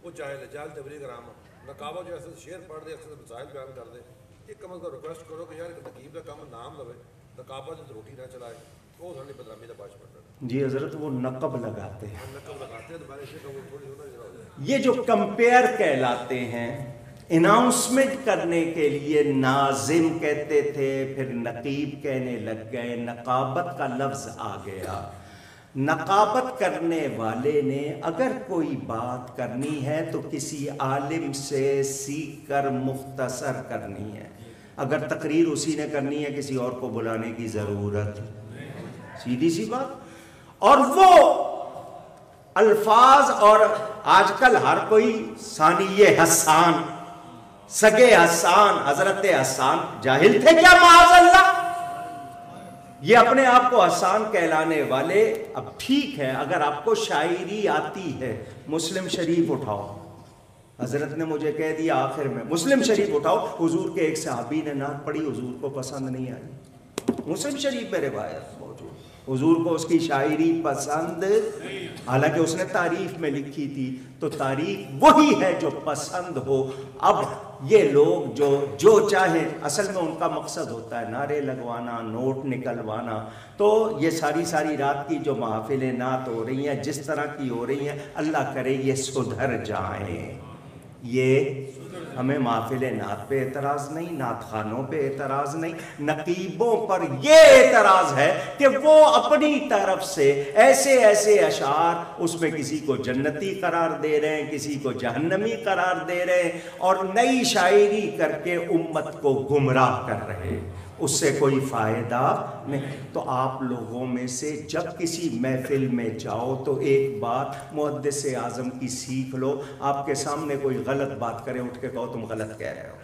وہ چاہے لجال تبلیغ کرام نقابہ جو ایسے شعر پڑھ دے ایسے مسائل بیان کر دے ایک کم از کم ریکویسٹ کرو کہ یار نقیب کا کام نام لوے نقابہ جو روٹی نہ چلائے وہ ساری بدنامی کا باعث پڑتا ہے. جی حضرت وہ نقب لگاتے ہیں. نقب لگاتے ہیں تو ہمارے شیخ وہ تھوڑی ہونا ذرا ہو جائے. یہ جو کمپیئر کہلاتے ہیں اناؤنسمنٹ کرنے کے لیے ناظم کہتے تھے پھر نقیب کہنے لگ گئے نقابت کا لفظ آ گیا. نقابت کرنے والے نے اگر کوئی بات کرنی ہے تو کسی عالم سے سیکھ کر مختصر کرنی ہے. اگر تقریر اسی نے کرنی ہے کسی اور کو بلانے کی ضرورت سیدھی سی بات. اور وہ الفاظ اور آج کل ہر کوئی ثانی حسان سگے حسان حضرت حسان جاہل تھے کیا معاذ اللہ. یہ اپنے آپ کو حسان کہلانے والے. اب ٹھیک ہے اگر آپ کو شاعری آتی ہے مسلم شریف اٹھاؤ. حضرت نے مجھے کہہ دیا آخر میں مسلم شریف اٹھاؤ. حضور کے ایک صحابی نے نعت پڑھی حضور کو پسند نہیں آئی. مسلم شریف میں روایت موجود. حضور کو اس کی شاعری پسند حالانکہ اس نے تعریف میں لکھی تھی. تو تعریف وہی ہے جو پسند ہو. اب یہ لوگ جو جو چاہیں اصل میں ان کا مقصد ہوتا ہے نعرے لگوانا نوٹ نکلوانا. تو یہ ساری ساری رات کی جو محافلیں نعت ہو رہی ہیں جس طرح کی ہو رہی ہیں اللہ کرے یہ سدھر جائیں. یہ ہمیں محافل نعت پہ اعتراض نہیں نعت خانوں پہ اعتراض نہیں. نقیبوں پر یہ اعتراض ہے کہ وہ اپنی طرف سے ایسے ایسے اشعار اس میں کسی کو جنتی قرار دے رہے ہیں کسی کو جہنمی قرار دے رہے ہیں اور نئی شاعری کر کے امت کو گمراہ کر رہے ہیں. اس سے کوئی فائدہ نہیں. تو آپ لوگوں میں سے جب کسی محفل میں جاؤ تو ایک بات محدث اعظم کی سیکھ لو. آپ کے سامنے کوئی غلط بات کرے اٹھ کے کہو تم غلط کہہ رہے ہو.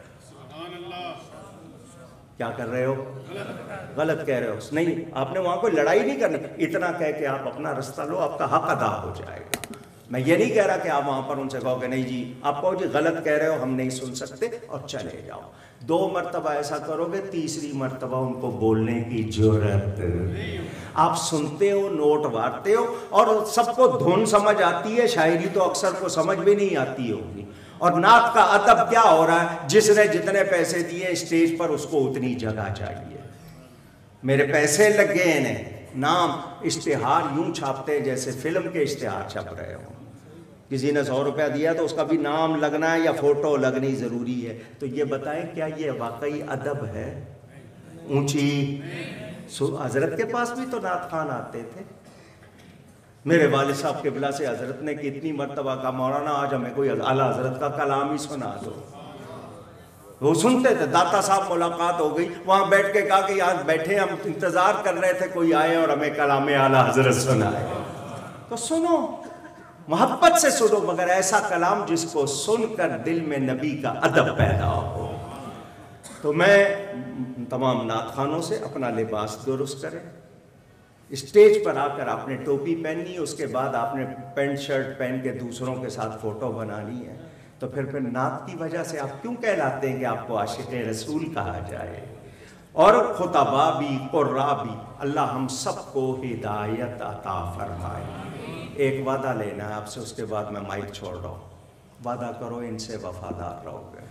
کیا کر رہے ہو غلط کہہ رہے ہو. نہیں آپ نے وہاں کوئی لڑائی نہیں کرنی. اتنا کہہ کے آپ اپنا رستہ لو آپ کا حق ادا ہو جائے گا. میں یہ نہیں کہہ رہا کہ آپ وہاں پر ان سے کہو کہ نہیں جی آپ کہو جی غلط کہہ رہے ہو ہم نہیں سن سکتے اور چلے جاؤ. دو مرتبہ ایسا کرو گے تیسری مرتبہ ان کو بولنے کی جرأت. آپ سنتے ہو نوٹ مارتے ہو اور سب کو دھن سمجھ آتی ہے. شاعری تو اکثر کو سمجھ بھی نہیں آتی ہوگی. اور نعت کا ادب کیا ہو رہا ہے جس نے جتنے پیسے دیے اسٹیج پر اس کو اتنی جگہ چاہیے. میرے پیسے لگ گئے انہیں نام اشتہار یوں چھاپتے جیسے فلم کے اشتہار چھپ رہے ہوں. کسی نے سو روپیہ دیا تو اس کا بھی نام لگنا ہے یا فوٹو لگنی ضروری ہے. تو یہ بتائیں کیا یہ واقعی ادب ہے. اونچی حضرت کے پاس بھی تو نعت خوان آتے تھے. میرے والد صاحب قبلہ سے حضرت نے کتنی مرتبہ کہا مولانا آج ہمیں کوئی اعلیٰ حضرت کا کلام ہی سنا دو. وہ سنتے تھے. داتا صاحب ملاقات ہو گئی وہاں بیٹھ کے کہا کہ یار بیٹھے ہم انتظار کر رہے تھے کوئی آئے اور ہمیں کلام اعلیٰ حضرت سنائے. تو سنو محبت سے سنو مگر ایسا کلام جس کو سن کر دل میں نبی کا ادب پیدا ہو. تو میں تمام نعت خوانوں سے اپنا لباس درست کریں. اسٹیج پر آ کر آپ نے ٹوپی پہننی اس کے بعد آپ نے پینٹ شرٹ پہن کے دوسروں کے ساتھ فوٹو بنانی ہے. تو پھر پھر نعت کی وجہ سے آپ کیوں کہلاتے ہیں کہ آپ کو عاشق رسول کہا جائے. اور خطبہ بھی قرا بھی اللہ ہم سب کو ہدایت عطا فرمائے. ایک وعدہ لینا ہے آپ سے اس کے بعد میں مائک چھوڑ رہا ہوں. وعدہ کرو ان سے وفادار رہو گے.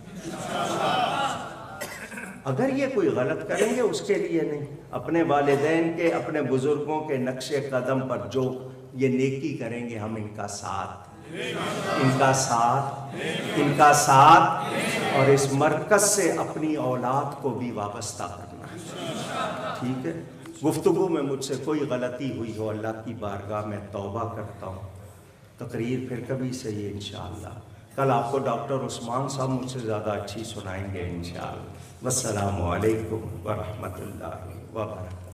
اگر یہ کوئی غلط کریں گے اس کے لیے نہیں اپنے والدین کے اپنے بزرگوں کے نقش قدم پر جو یہ نیکی کریں گے ہم ان کا ساتھ ان کا ساتھ ان کا ساتھ اور اس مرکز سے اپنی اولاد کو بھی وابستہ کرنا ہے. ٹھیک ہے. گفتگو میں مجھ سے کوئی غلطی ہوئی ہو اللہ کی بارگاہ میں توبہ کرتا ہوں. تقریر پھر کبھی صحیح انشاءاللہ. کل آپ کو ڈاکٹر عثمان صاحب مجھ سے زیادہ اچھی سنائیں گے انشاءاللہ. والسلام علیکم ورحمۃ اللہ وبرکاتہ.